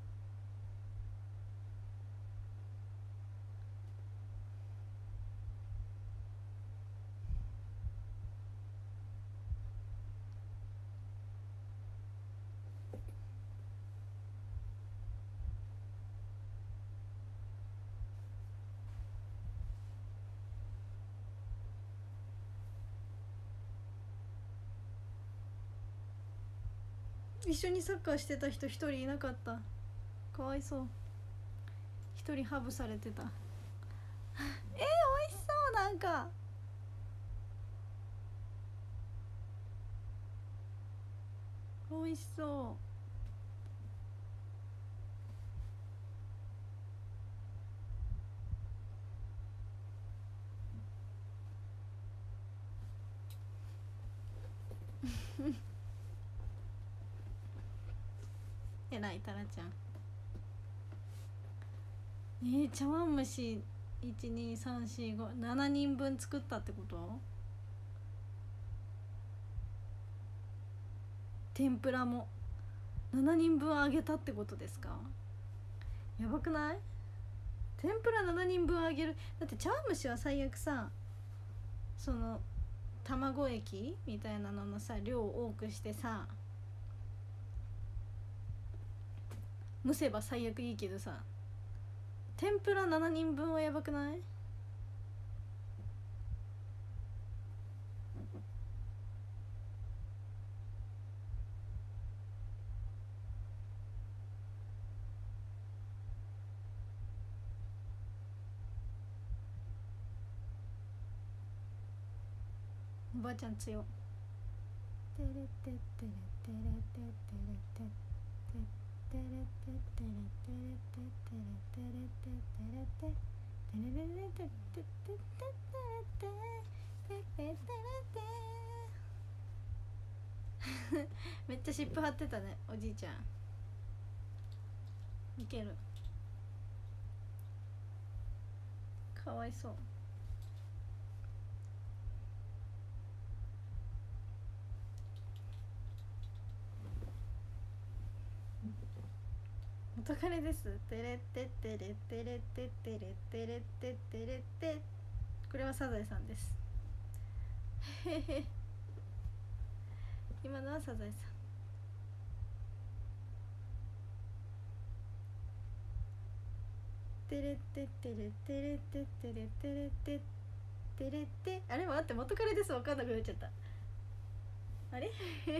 一緒にサッカーしてた人一人いなかった。かわいそう。一人ハブされてた。美味しそう。なんか美味しそえらいタラちゃん。茶碗蒸し12345 人分作ったってこと？天ぷらも7人分あげたってことですか？やばくない？天ぷら7人分あげる。だって茶碗蒸しは最悪さ、その卵液みたいなののさ量を多くしてさ蒸せば最悪いいけどさ、天ぷら7人分はやばくない？おばあちゃん強。テレテテレテレテレテレテテレテテレテレテレテレテレテレテレテレテレテレテレテめっちゃ湿布貼ってたねおじいちゃん。いける。かわいそう。元彼です。テレテテレテレテテレテレテテレテ。これはサザエさんです。へへ。今のはサザエさん。テレテテレテレテテレテレテテレテ。あれ待って、元彼です。分かんなくなっちゃった。あれ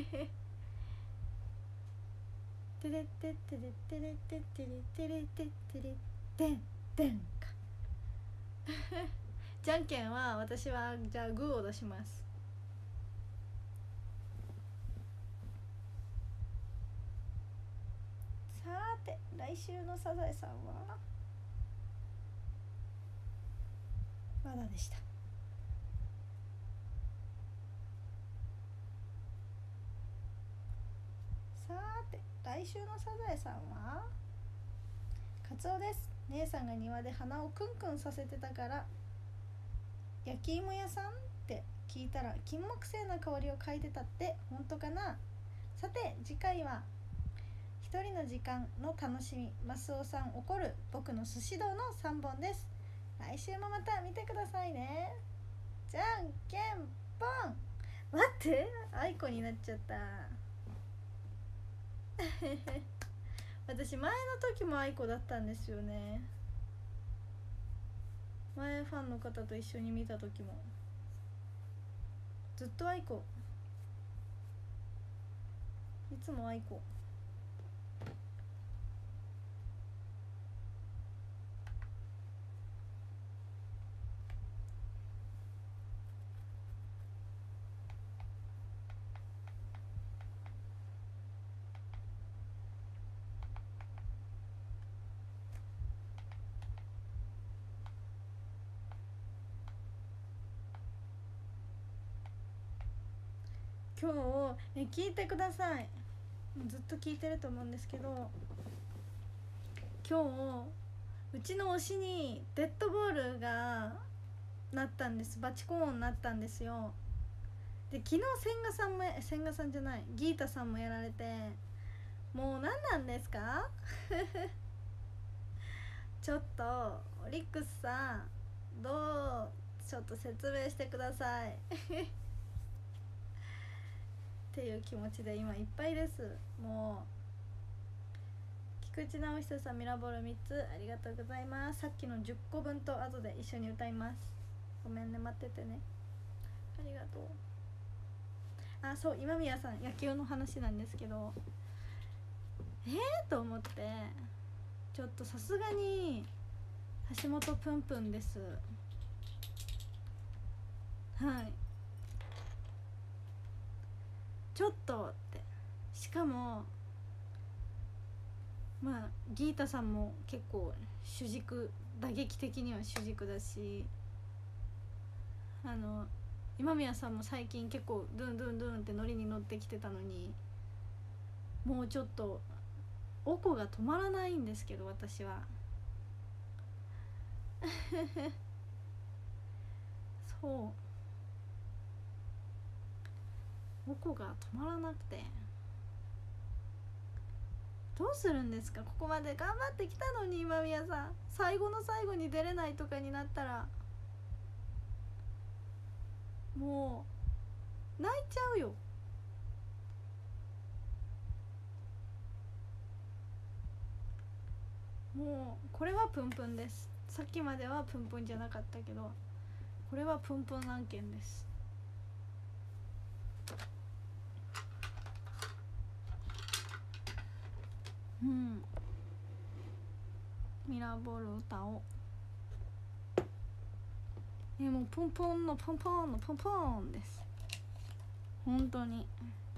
テレテテレテレテテレテレテテレテンテンかじゃんけんは私はじゃあグーを出します。さーて来週のサザエさんはまだでした。さーて来週のサザエさんはカツオです。姉さんが庭で鼻をクンクンさせてたから焼き芋屋さんって聞いたら金木犀の香りを嗅いでたって。本当かな。さて次回は一人の時間の楽しみ、マスオさん怒る、僕の寿司道の3本です。来週もまた見てくださいね。じゃんけんぽん。待って、あいこになっちゃった私前の時もあいこだったんですよね。前ファンの方と一緒に見た時もずっとあいこ、いつもあいこ。今日聞いてください。ずっと聞いてると思うんですけど、今日うちの推しにデッドボールがなったんです。バチコーンになったんですよ。で昨日千賀さんじゃない、ギータさんもやられて、もう何なんですかちょっとオリックスさんどうちょっと説明してくださいっていう気持ちで今いっぱいです。もう菊池直久さん、ミラボール3つありがとうございます。さっきの10個分と後で一緒に歌います。ごめんね、待っててね。ありがとう。あ、そう、今宮さん野球の話なんですけど、と思って、ちょっとさすがに橋本ぷんぷんです。はい、ちょっとって。しかもまあギータさんも結構主軸、打撃的には主軸だし、 今宮さんも最近結構ドゥンドゥンドゥンってノリに乗ってきてたのに、もうちょっとおこが止まらないんですけど、私はそうおこが止まらなくて、どうするんですか。ここまで頑張ってきたのに、今宮さん最後の最後に出れないとかになったらもう泣いちゃうよ。もうこれはプンプンです。さっきまではプンプンじゃなかったけど、これはプンプン案件です。うん、ミラーボール歌おう。もうポンポンのポンポンのポンポンです、本当に。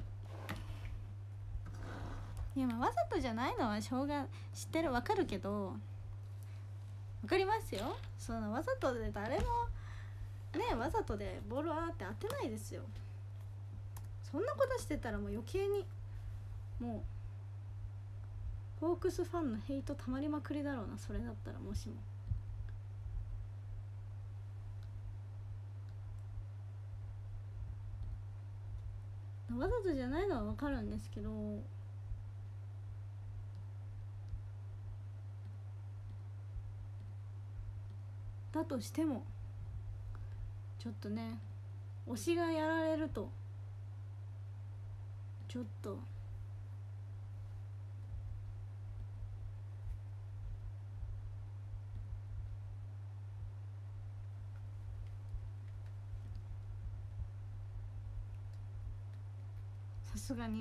いや、まあわざとじゃないのはしょうが知ってる、わかるけど、わかりますよ。そのわざとで誰もね、わざとでボールはって当てないですよ。そんなことしてたらもう余計にもうホークスファンのヘイトたまりまくりだろうな、それだったら。もしもわざとじゃないのはわかるんですけど、だとしてもちょっとね、推しがやられるとちょっとさすがに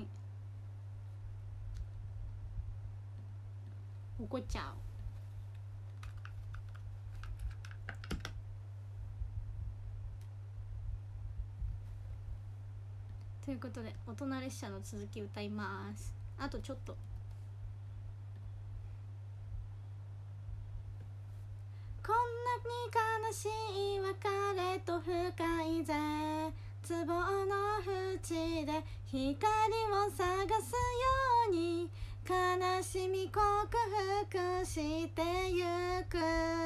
怒っちゃう。ということで、大人列車の続き歌います。あとちょっと。こんなに悲しい別れと深いぜ、壺の縁で光を探すように悲しみ克服してゆく。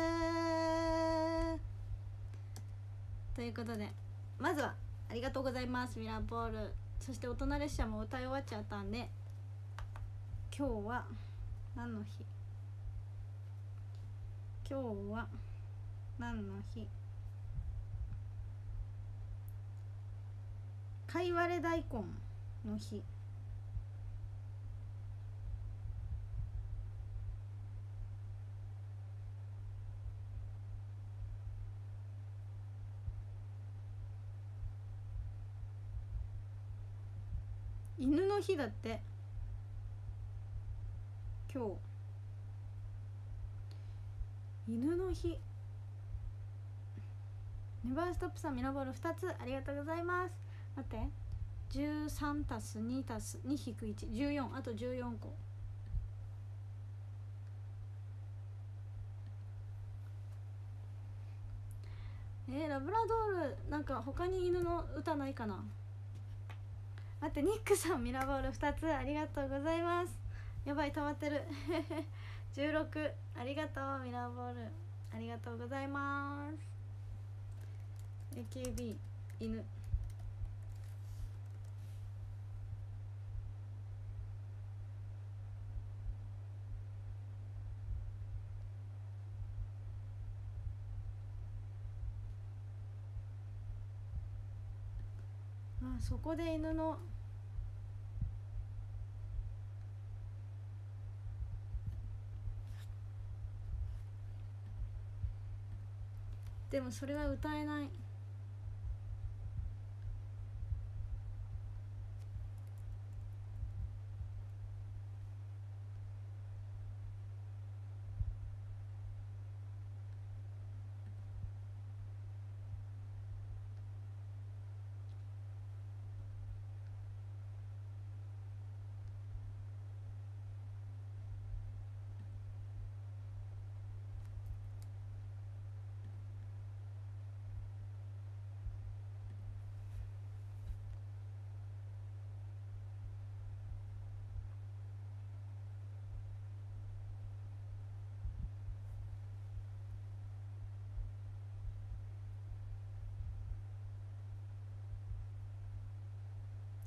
ということで、まずはありがとうございます、ミラーボール。そして大人列車も歌い終わっちゃったんで、今日は何の日？今日は何の日？かいわれ大根の日。犬の日だって。今日犬の日。ネバーストップさん、ミラボール2つありがとうございます。待って、13たす2たす2引く1、14、あと14個。ラブラドール、なんか他に犬の歌ないかな。待って、ニックさん、ミラボール2つありがとうございます。やばい、溜まってる16、ありがとう。ミラーボールありがとうございます。 AKB 犬。あ、そこで犬のでもそれは歌えない。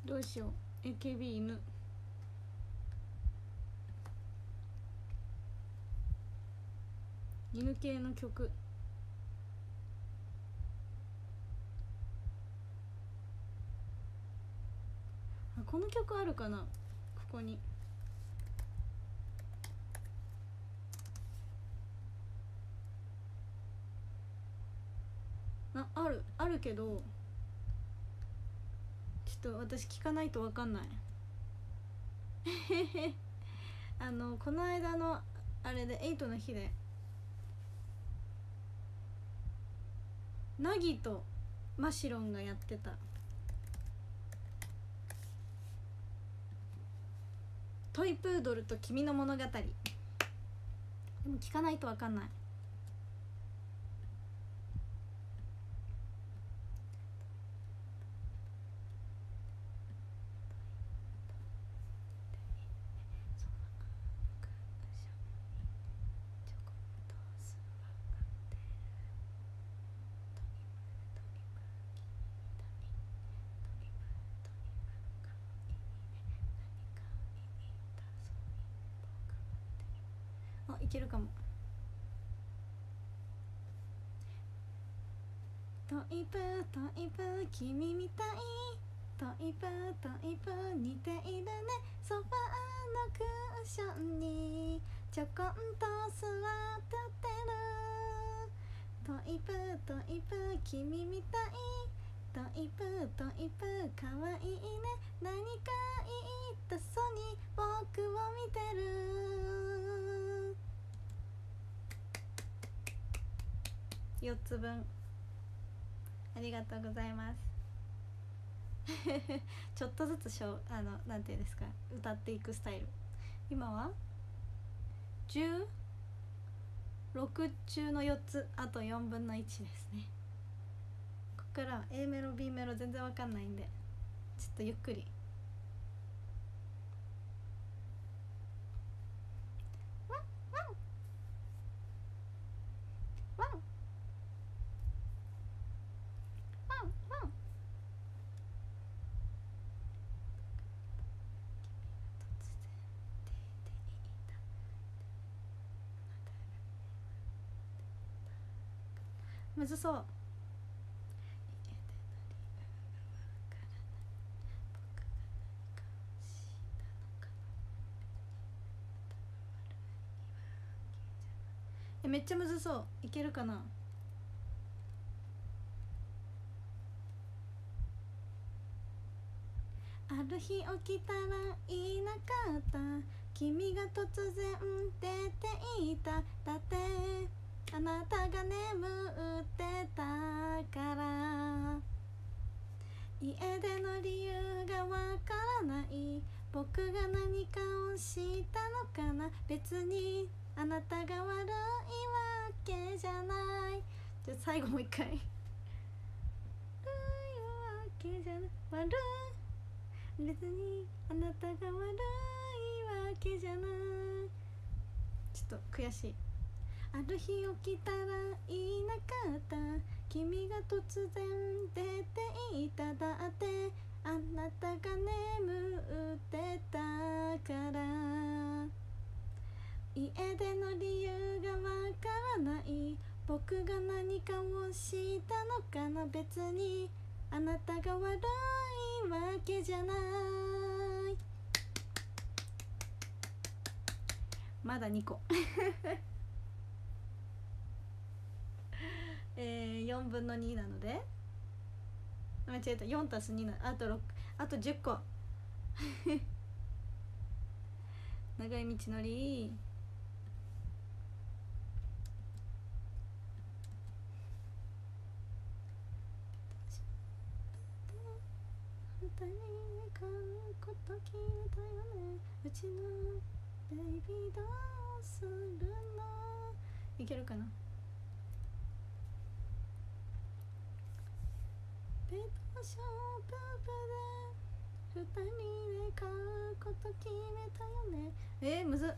どうしよう。 AKB 犬。犬系の曲。あ、この曲あるかな、ここに。あるけど、ちょっと私聞かないと分かんない。この間のあれで8の日でナギとマシロンがやってたトイプードルと君の物語。でも聞かないと分かんない。あ、いけるかも。トイプートイプー君みたい、トイプートイプー似ているね、ソファーのクッションにちょこんと座ってる。トイプートイプー君みたい、トイプートイプーかわいいね、何か言いたそうに僕を見てる。4つ分ありがとうございます。ちょっとずつなんていうんですか、歌っていくスタイル。今は16中の4つ、あと4分の1ですね。ここから A メロ B メロ全然わかんないんで、ちょっとゆっくり。ワンワンワンワンワン。むずそう。めっちゃむずそう。いけるかな。ある日起きたらいなかった、君が突然出ていた。だってあなたが眠ってたから。家での理由がわからない、僕が何かをしたのかな。別にあなたが悪いわけじゃない。じゃあ最後もう一回。悪いわけじゃない、悪い、別にあなたが悪いわけじゃない。ちょっと悔しい。ある日起きたらいなかった、君が突然出ていた。だってあなたが眠ってたから。家での理由がわからない、僕が何かをしたのかな。別にあなたが悪いわけじゃない。まだ2個。4分の2なので、間違えた。4たす2な、あと6、あと10個。長い道のり。二人で買うこと決めたよね、うちのベイビーどうするの。いけるかな。ペットショップで二人で買うこと決めたよね。むずっ。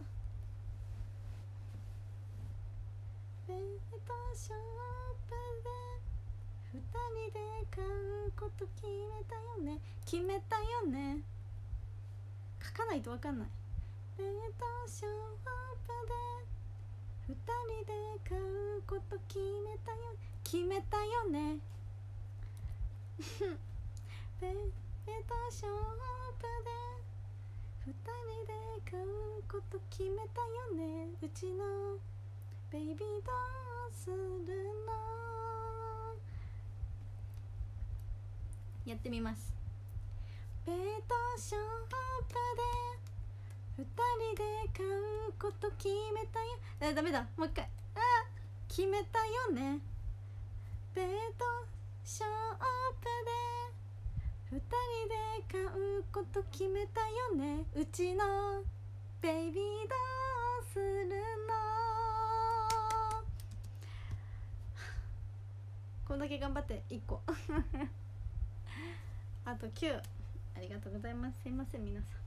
ペットショップで二二人で買うこと決めたよね、決めたよね。書かないと分かんない。冷凍ショップで二人で買うこと決めたよ、決めたよね冷凍ショップで二人で買うこと決めたよね。うちのベイビーどうするの。やってみます。ベッドショップで二人で買うこと決めたよ。ダメだ、もう一回。決めたよね。ベッドショップで二人で買うこと決めたよね。うちのベイビーどうするの。こんだけ頑張って1個あと9。ありがとうございます。すいません皆さん。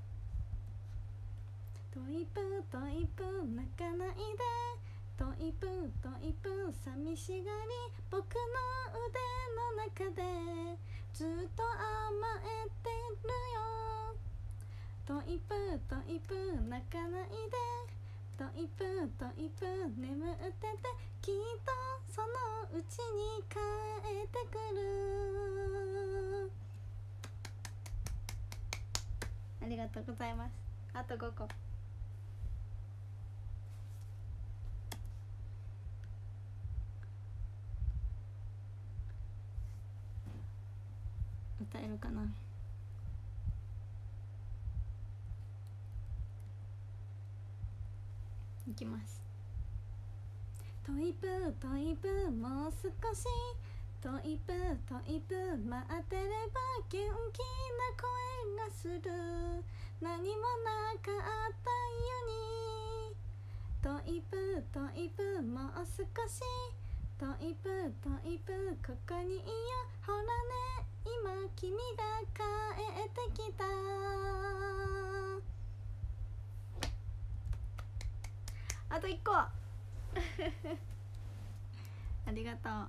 トイプートイプー泣かないで、トイプートイプー寂しがり、僕の腕の中でずっと甘えてるよ。トイプートイプー泣かないで、トイプートイプー眠ってて、きっとそのうちに帰ってくる。ありがとうございます。あと5個。歌えるかな。いきます。トイプートイプーもう少し、トイプートイプー待ってれば元気な声がする。何もなかったように。トイプートイプーもう少し、トイプートイプーここにいよ。ほらね今君が帰ってきた。あと1個ありがとう。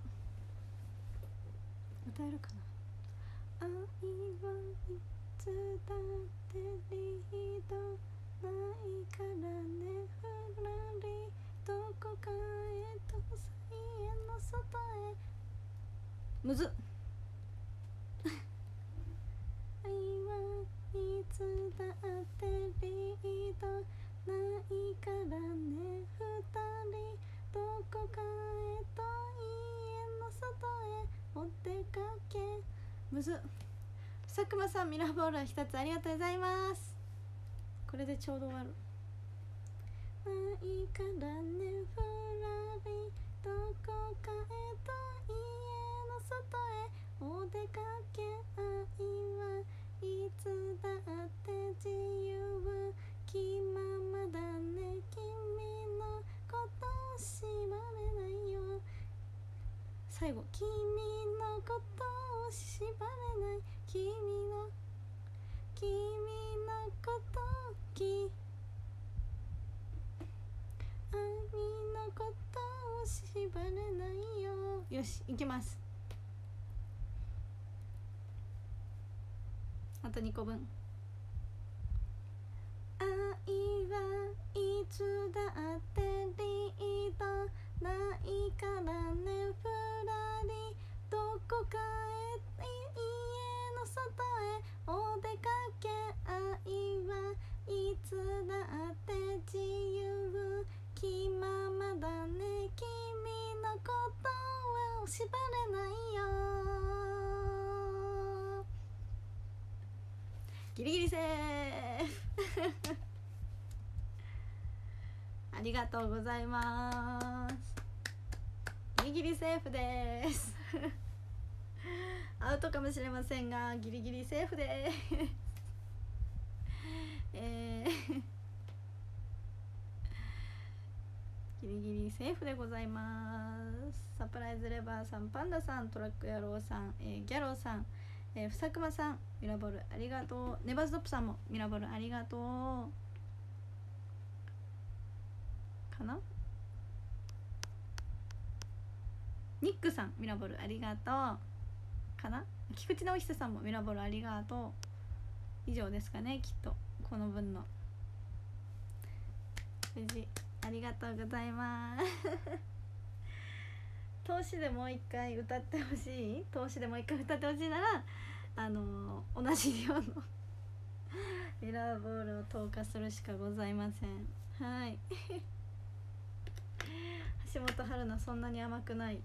歌えるかな。愛はいつだってリードないからね。ふらりどこかへと家の外へ。むずっ愛はいつだってリードないからね。二人どこかへと家の外へお出かけ。むずっ。佐久間さんミラーボール一つありがとうございます。これでちょうど終わる。ないからね。ふらりどこかへと家の外へお出かけ。愛はいつだって自由気ままだね。君のことを縛れないよ。最後。君のことを縛れない。君のことを愛のことを縛れないよ。よし行きます。あと2個分。愛はいつだってリードないからね。ふらりどこかへ家の外へお出かけ。愛はいつだって自由気ままだね。君のことは縛れないよ。ギリギリセーフありがとうございます。ギリギリセーフですアウトかもしれませんがギリギリセーフですギリギリセーフでございます。サプライズレバーさん、パンダさん、トラック野郎さん、ギャローさん、ふさくまさん、ミラボルありがとう。ネバズドップさんもミラボルありがとうかな。ニックさんミラボルありがとう。 かな。菊池直久さんもミラボルありがとう。以上ですかね、きっとこの分の。無事ありがとうございます投資でもう一回歌ってほしい、投資でもう一回歌ってほしいなら同じ量のミラーボールを投下するしかございません。はい橋本春奈そんなに甘くない。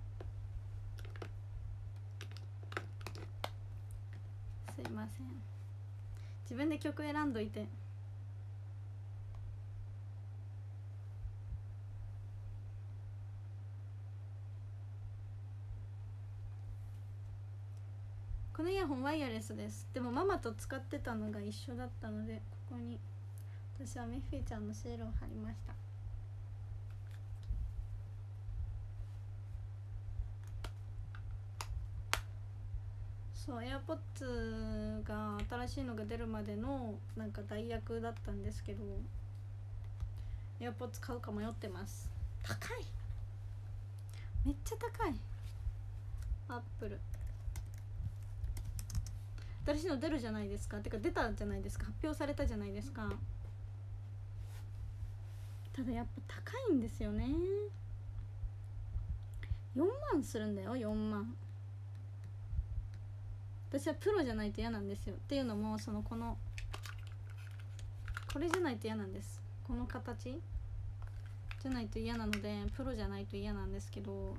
すいません、自分で曲選んどいて。このイヤホンワイヤレスです。でもママと使ってたのが一緒だったので、ここに私はミッフィーちゃんのシールを貼りました。そう、AirPods が新しいのが出るまでのなんか代役だったんですけど、 AirPods 買うか迷ってます。高い、めっちゃ高い。アップル新しいの出るじゃないですか。てか出たじゃないですか、発表されたじゃないですか。ただやっぱ高いんですよね。4万するんだよ、4万。私はプロじゃないと嫌なんですよ。っていうのもこれじゃないと嫌なんです。この形じゃないと嫌なので、プロじゃないと嫌なんですけど、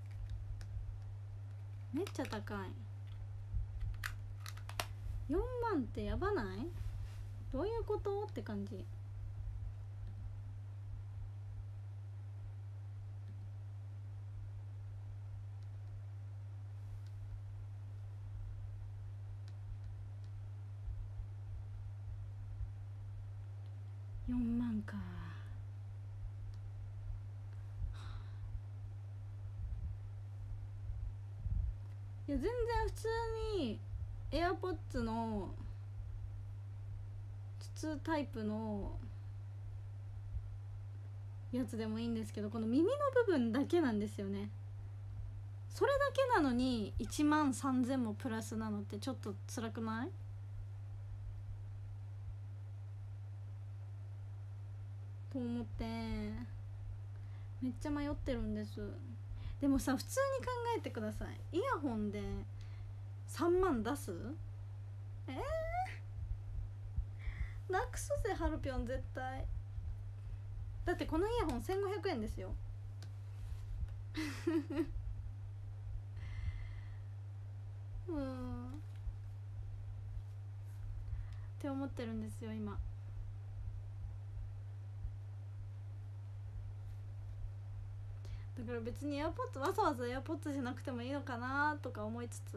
めっちゃ高い。4万ってやばない？どういうことって感じ。4万か。いや全然普通に AirPods の普通タイプのやつでもいいんですけど、この耳の部分だけなんですよね。それだけなのに1万3000もプラスなのってちょっと辛くない？と思ってめっちゃ迷ってるんです。でもさ、普通に考えてください。イヤホンで3万出す？なくすぜハルピョン絶対。だってこのイヤホン1500円ですよって思ってるんですよ今。だから別にAirPods、わざわざAirPodsじゃなくてもいいのかなとか思いつつ、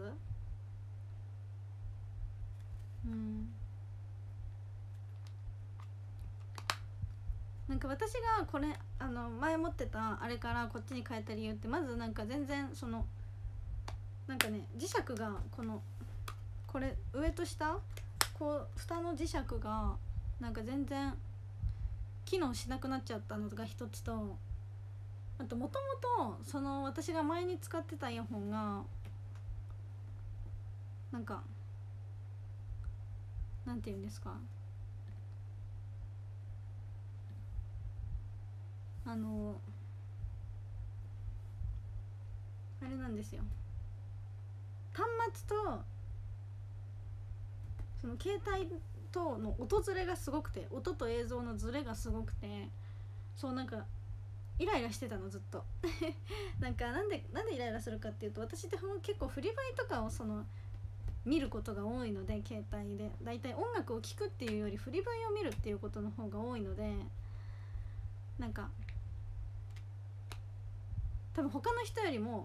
なんか私がこれ前持ってたあれからこっちに変えた理由って、まずなんか全然なんかね、磁石がこれ上と下こう蓋の磁石がなんか全然機能しなくなっちゃったのが一つと、あともともと私が前に使ってたイヤホンがなんかなんていうんですか、あれなんですよ、端末とその携帯との音ずれがすごくて、音と映像のずれがすごくて、そうなんかイライラしてたのずっとなんでイライラするかっていうと、私って結構フリバイとかを見ることが多いので、携帯でだいたい音楽を聴くっていうよりフリバイを見るっていうことの方が多いので、なんか多分他の人よりも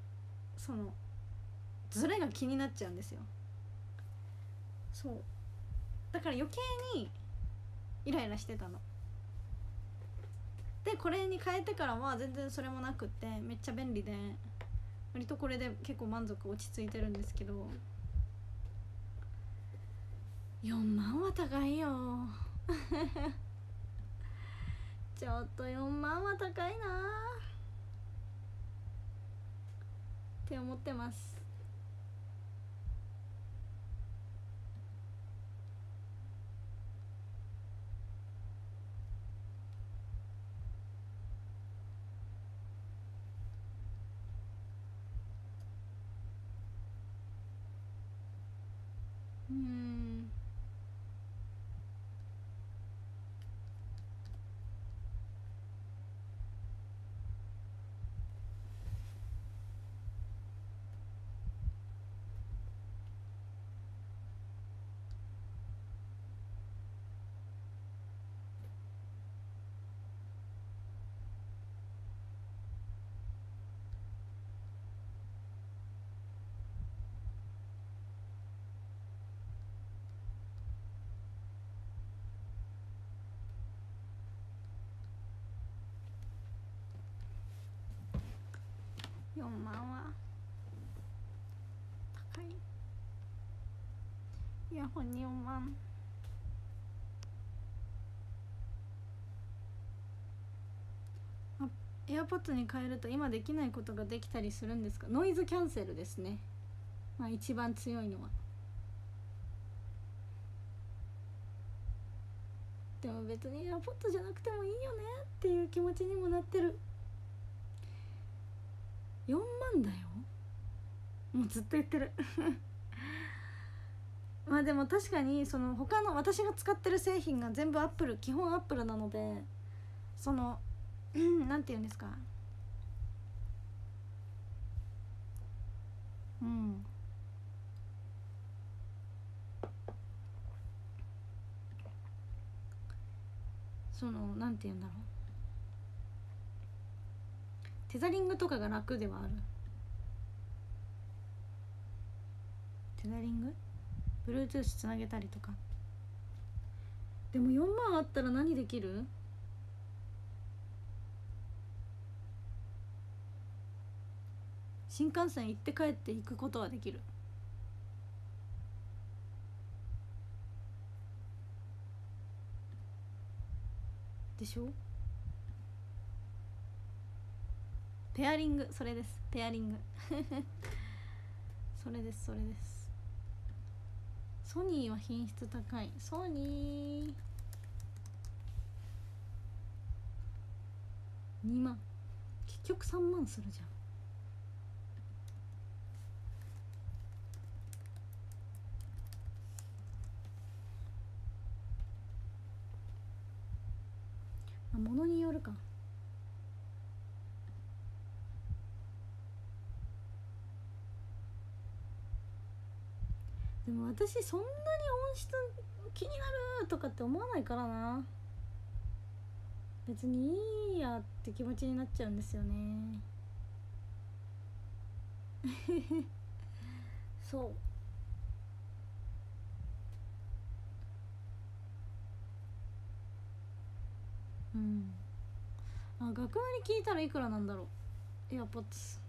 ズレが気になっちゃうんですよ。そうだから余計にイライラしてたので、これに変えてからは全然それもなくって、めっちゃ便利で割とこれで結構満足落ち着いてるんですけど、4万は高いよちょっと4万は高いなって思ってます。 4万は高い。イヤホンに4万。エアポッドに変えると今できないことができたりするんですか？ノイズキャンセルですね。まあ一番強いのは。でも別にエアポッドじゃなくてもいいよねっていう気持ちにもなってる。4万だよ。もうずっと言ってるまあでも確かにその他の私が使ってる製品が全部アップル、基本アップルなので、そのなんて言うんですか、そのなんて言うんだろう、テザリングとかが楽ではある。テザリング Bluetooth つなげたりとか。でも4万あったら何できる？新幹線行って帰って行くことはできる。でしょ？ペアリング、それです。ペアリングそれです、それです。ソニーは品質高い。ソニー2万、結局3万するじゃん。物によるか。でも私そんなに音質気になるとかって思わないからな。別にいいやって気持ちになっちゃうんですよねそう。学割聞いたらいくらなんだろう。エアポッツ。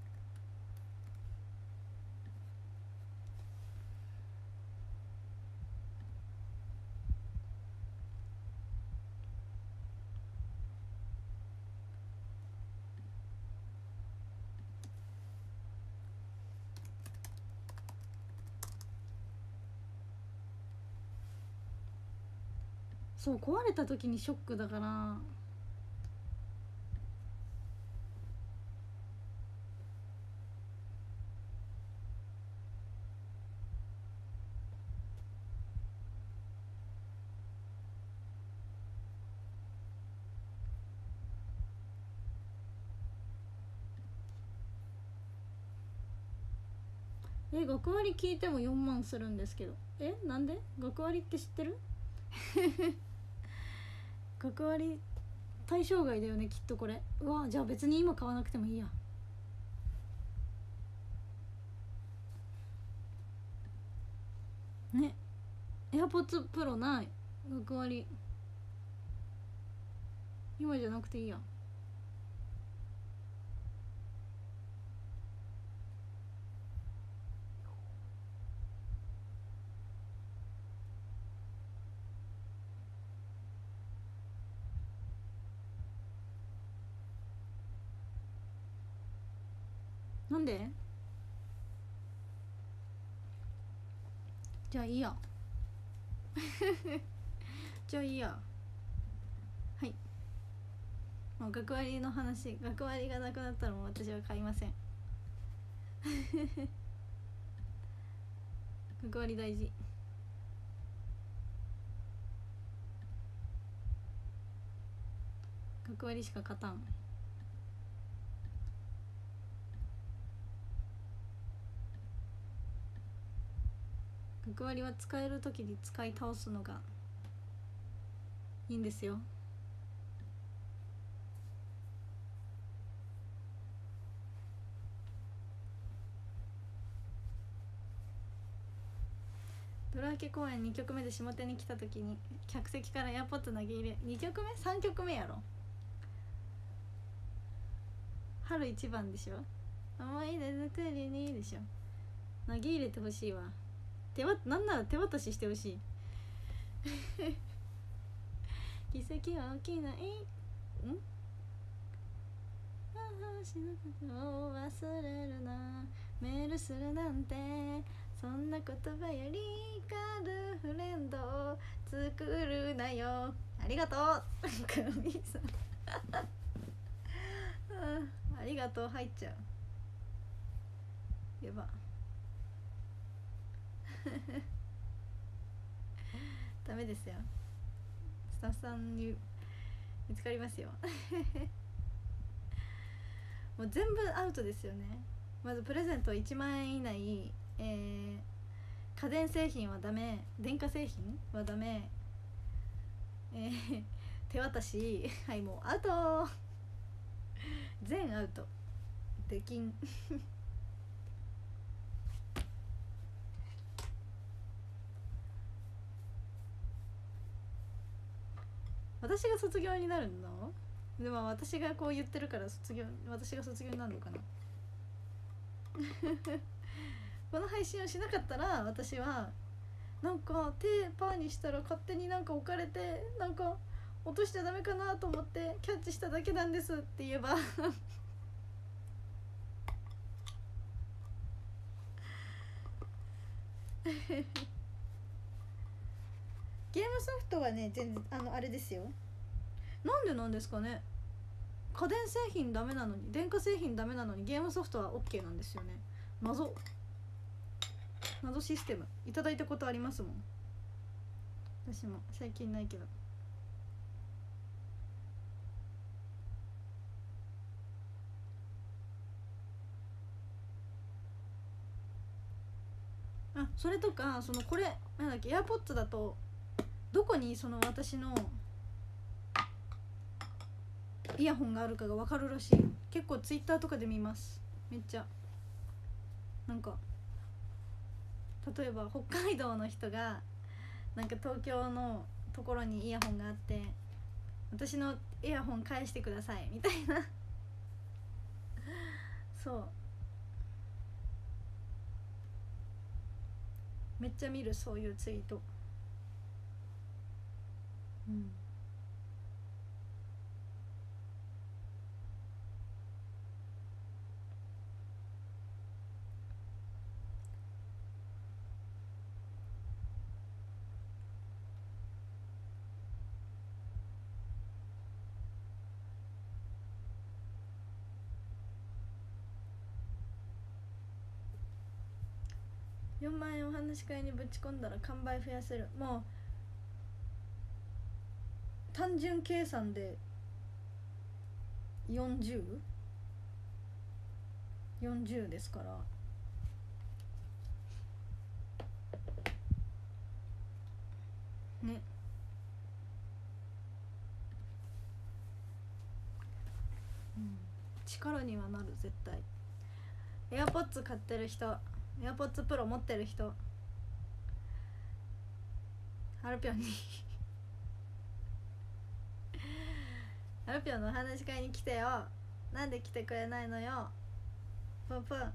そう、壊れた時にショックだから。学割聞いても4万するんですけど。なんで？学割って知ってる学割対象外だよねきっとこれ。うわ、じゃあ別に今買わなくてもいいや。ね、AirPods Pro ない。学割今じゃなくていいや。なんで？じゃあいいやじゃあいいや。はい、もう学割の話、学割がなくなったらもう私は買いません学割大事。 角割りしか勝たん。角割りは使える時に使い倒すのがいいんですよ。ドラーケ公演2曲目で下手に来た時に客席からエアポッド投げ入れ、2曲目3曲目やろ。春一番でしょ。思い出作りにでしょ。投げ入れてほしいわ。なんなら手渡ししてほしい。奇跡は起きない。話のことを忘れるな、メールするなんてそんな言葉よりガールフレンドを作るなよ。ありがとうクミさんありがとう入っちゃう。やばダメですよ、スタッフさんに見つかりますよもう全部アウトですよね。まずプレゼント1万円以内、家電製品はダメ、電化製品はダメ、手渡しはいもうアウト全アウトできん私が卒業になるの？でも私がこう言ってるから私が卒業になるのかなこの配信をしなかったら私はなんか手パーにしたら勝手になんか置かれてなんか落としちゃダメかなと思ってキャッチしただけなんですって言えばゲームソフトはね全然あれですよ。なんでなんですかね。家電製品ダメなのに、電化製品ダメなのにゲームソフトは OK なんですよね。謎システムいただいたことありますもん。私も最近ないけど。あ、それとかこれなんだっけ、AirPods だとどこに私のイヤホンがあるかが分かるらしい。結構 Twitter とかで見ます。めっちゃなんか例えば北海道の人がなんか東京のところにイヤホンがあって私のイヤホン返してくださいみたいなそうめっちゃ見るそういうツイート。うん4万円お話し会にぶち込んだら完売増やせる。もう単純計算で 40?40 ですからね。力にはなる絶対。AirPods 買ってる人、AirPods Pro 持ってる人、ハルピョンにハルピョンのお話し会に来てよ。なんで来てくれないのよプンプン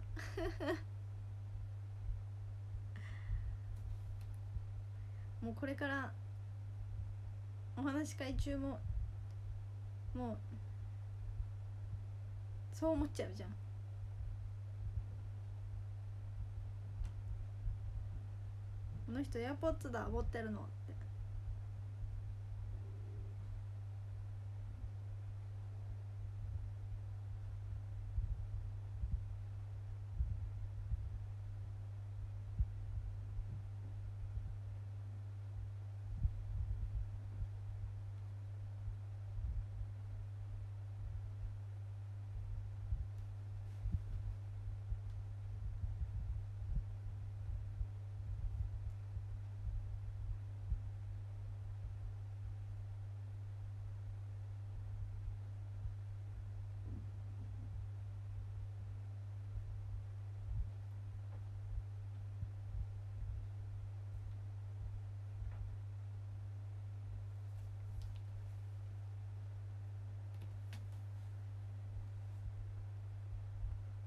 もうこれからお話し会中ももうそう思っちゃうじゃん。この人エアポッツだ持ってるのって。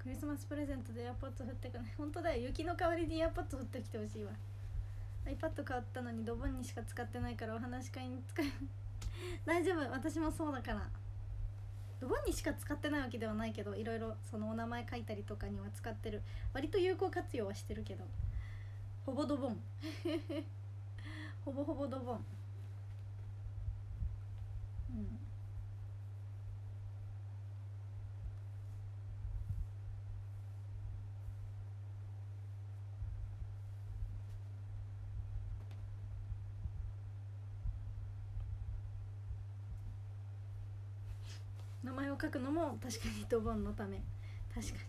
クリスマスプレゼントで AirPods 振ってくね。本当だよ、雪の代わりに AirPods 振ってきてほしいわ。 iPad 買ったのにドボンにしか使ってないからお話し会に使え大丈夫、私もそうだから。ドボンにしか使ってないわけではないけど、いろいろそのお名前書いたりとかには使ってる。割と有効活用はしてるけど、ほぼドボンほぼほぼドボン。うん。名前を書くのも確かにドボンのため。確かに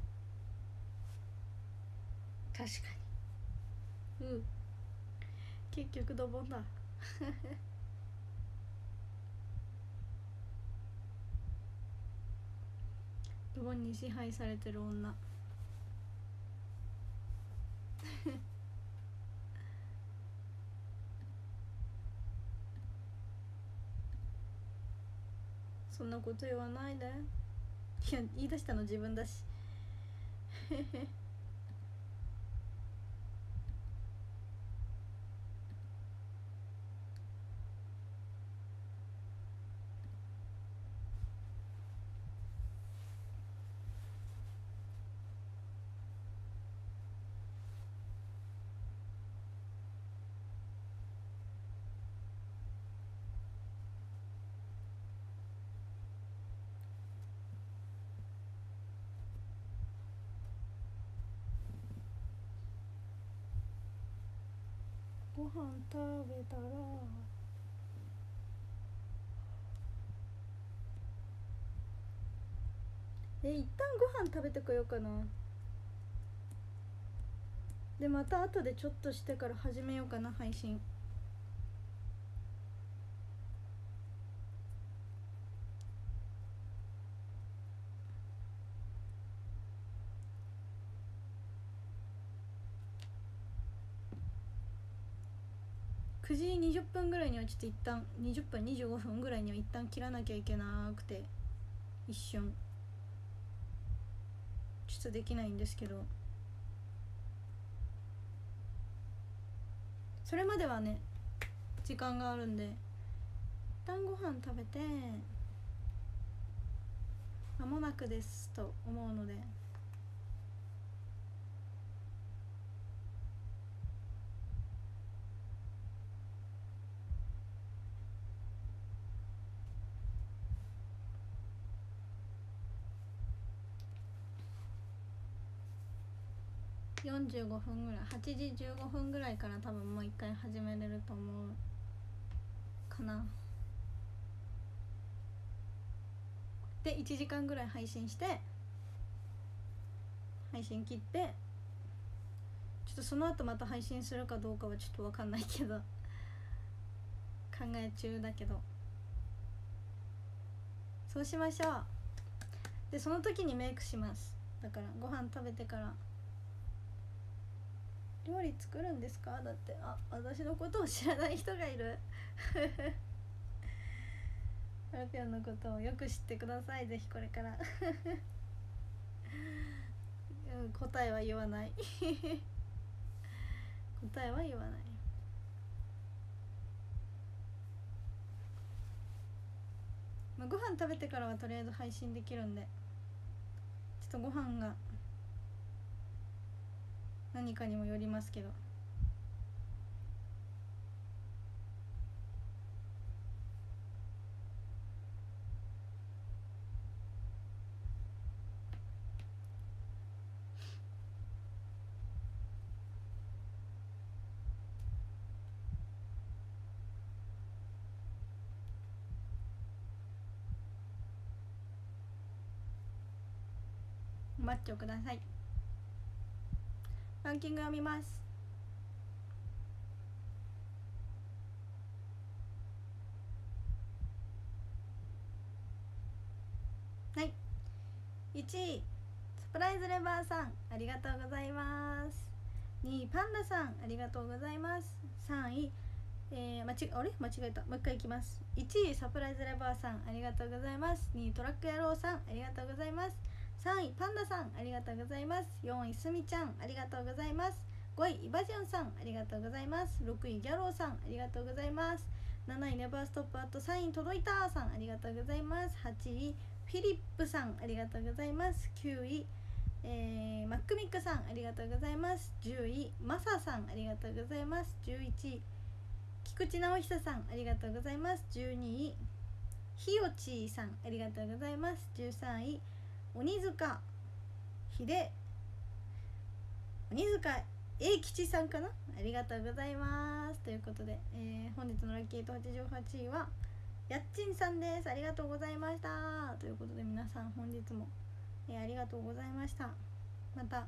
確かに。うん、結局ドボンだドボンに支配されてる女そんなこと言わないで。いや、言い出したの自分だしご飯食べたら一旦ご飯食べてこようかな。でまた後でちょっとしてから始めようかな、配信。9時20分ぐらいにはちょっと一旦、20分25分ぐらいには一旦切らなきゃいけなくて、一瞬ちょっとできないんですけど、それまではね時間があるんで、一旦ご飯食べて間もなくですと思うので。45分ぐらい、8時15分ぐらいから多分もう一回始めれると思うかな。で1時間ぐらい配信して、配信切って、ちょっとその後また配信するかどうかはちょっと分かんないけど、考え中だけど、そうしましょう。でその時にメイクします。だからご飯食べてから。料理作るんですか？だって、私のことを知らない人がいるアルピョンのことをよく知ってください、ぜひこれから答えは言わない答えは言わない。まあ、ご飯食べてからはとりあえず配信できるんで、ちょっとご飯が何かにもよりますけど。待ってください。ランキング読みます。はい、1位サプライズレバーさん、ありがとうございます。2位パンダさん、ありがとうございます。3位間違えた、もう一回いきます。1位サプライズレバーさん、ありがとうございます。2位トラック野郎さん、ありがとうございます。 3位パンダさんありがとうございます。4位すみちゃんありがとうございます。5位イバジュンさんありがとうございます。6位ギャローさんありがとうございます。7位ネバーストップあとサイン届いたさんありがとうございます。8位フィリップさんありがとうございます。9位、マックミックさんありがとうございます。10位マサさんありがとうございます。11位菊池直久さんありがとうございます。12位ひよちさんありがとうございます。13位鬼塚英吉さんかな、ありがとうございますということで、本日のラッキーと88位はやっちんさんです。ありがとうございましたということで、皆さん本日も、ありがとうございました。また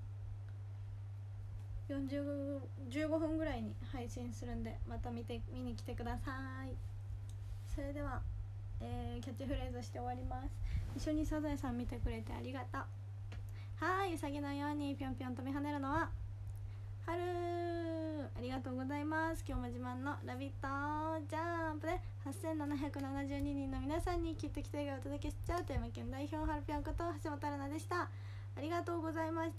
15分ぐらいに配信するんで、また見に来てください。それでは、キャッチフレーズして終わります。一緒にサザエさん見てくれてありがとう。はい、うさぎのようにぴょんぴょん飛び跳ねるのは春。ありがとうございます。今日も自慢のラビットジャンプで8772人の皆さんにきっと期待がお届けしちゃう富山県代表はるぴょんこと橋本春奈でした。ありがとうございました。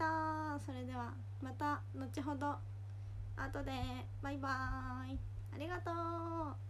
それではまた後ほど後でバイバーイ。ありがとう。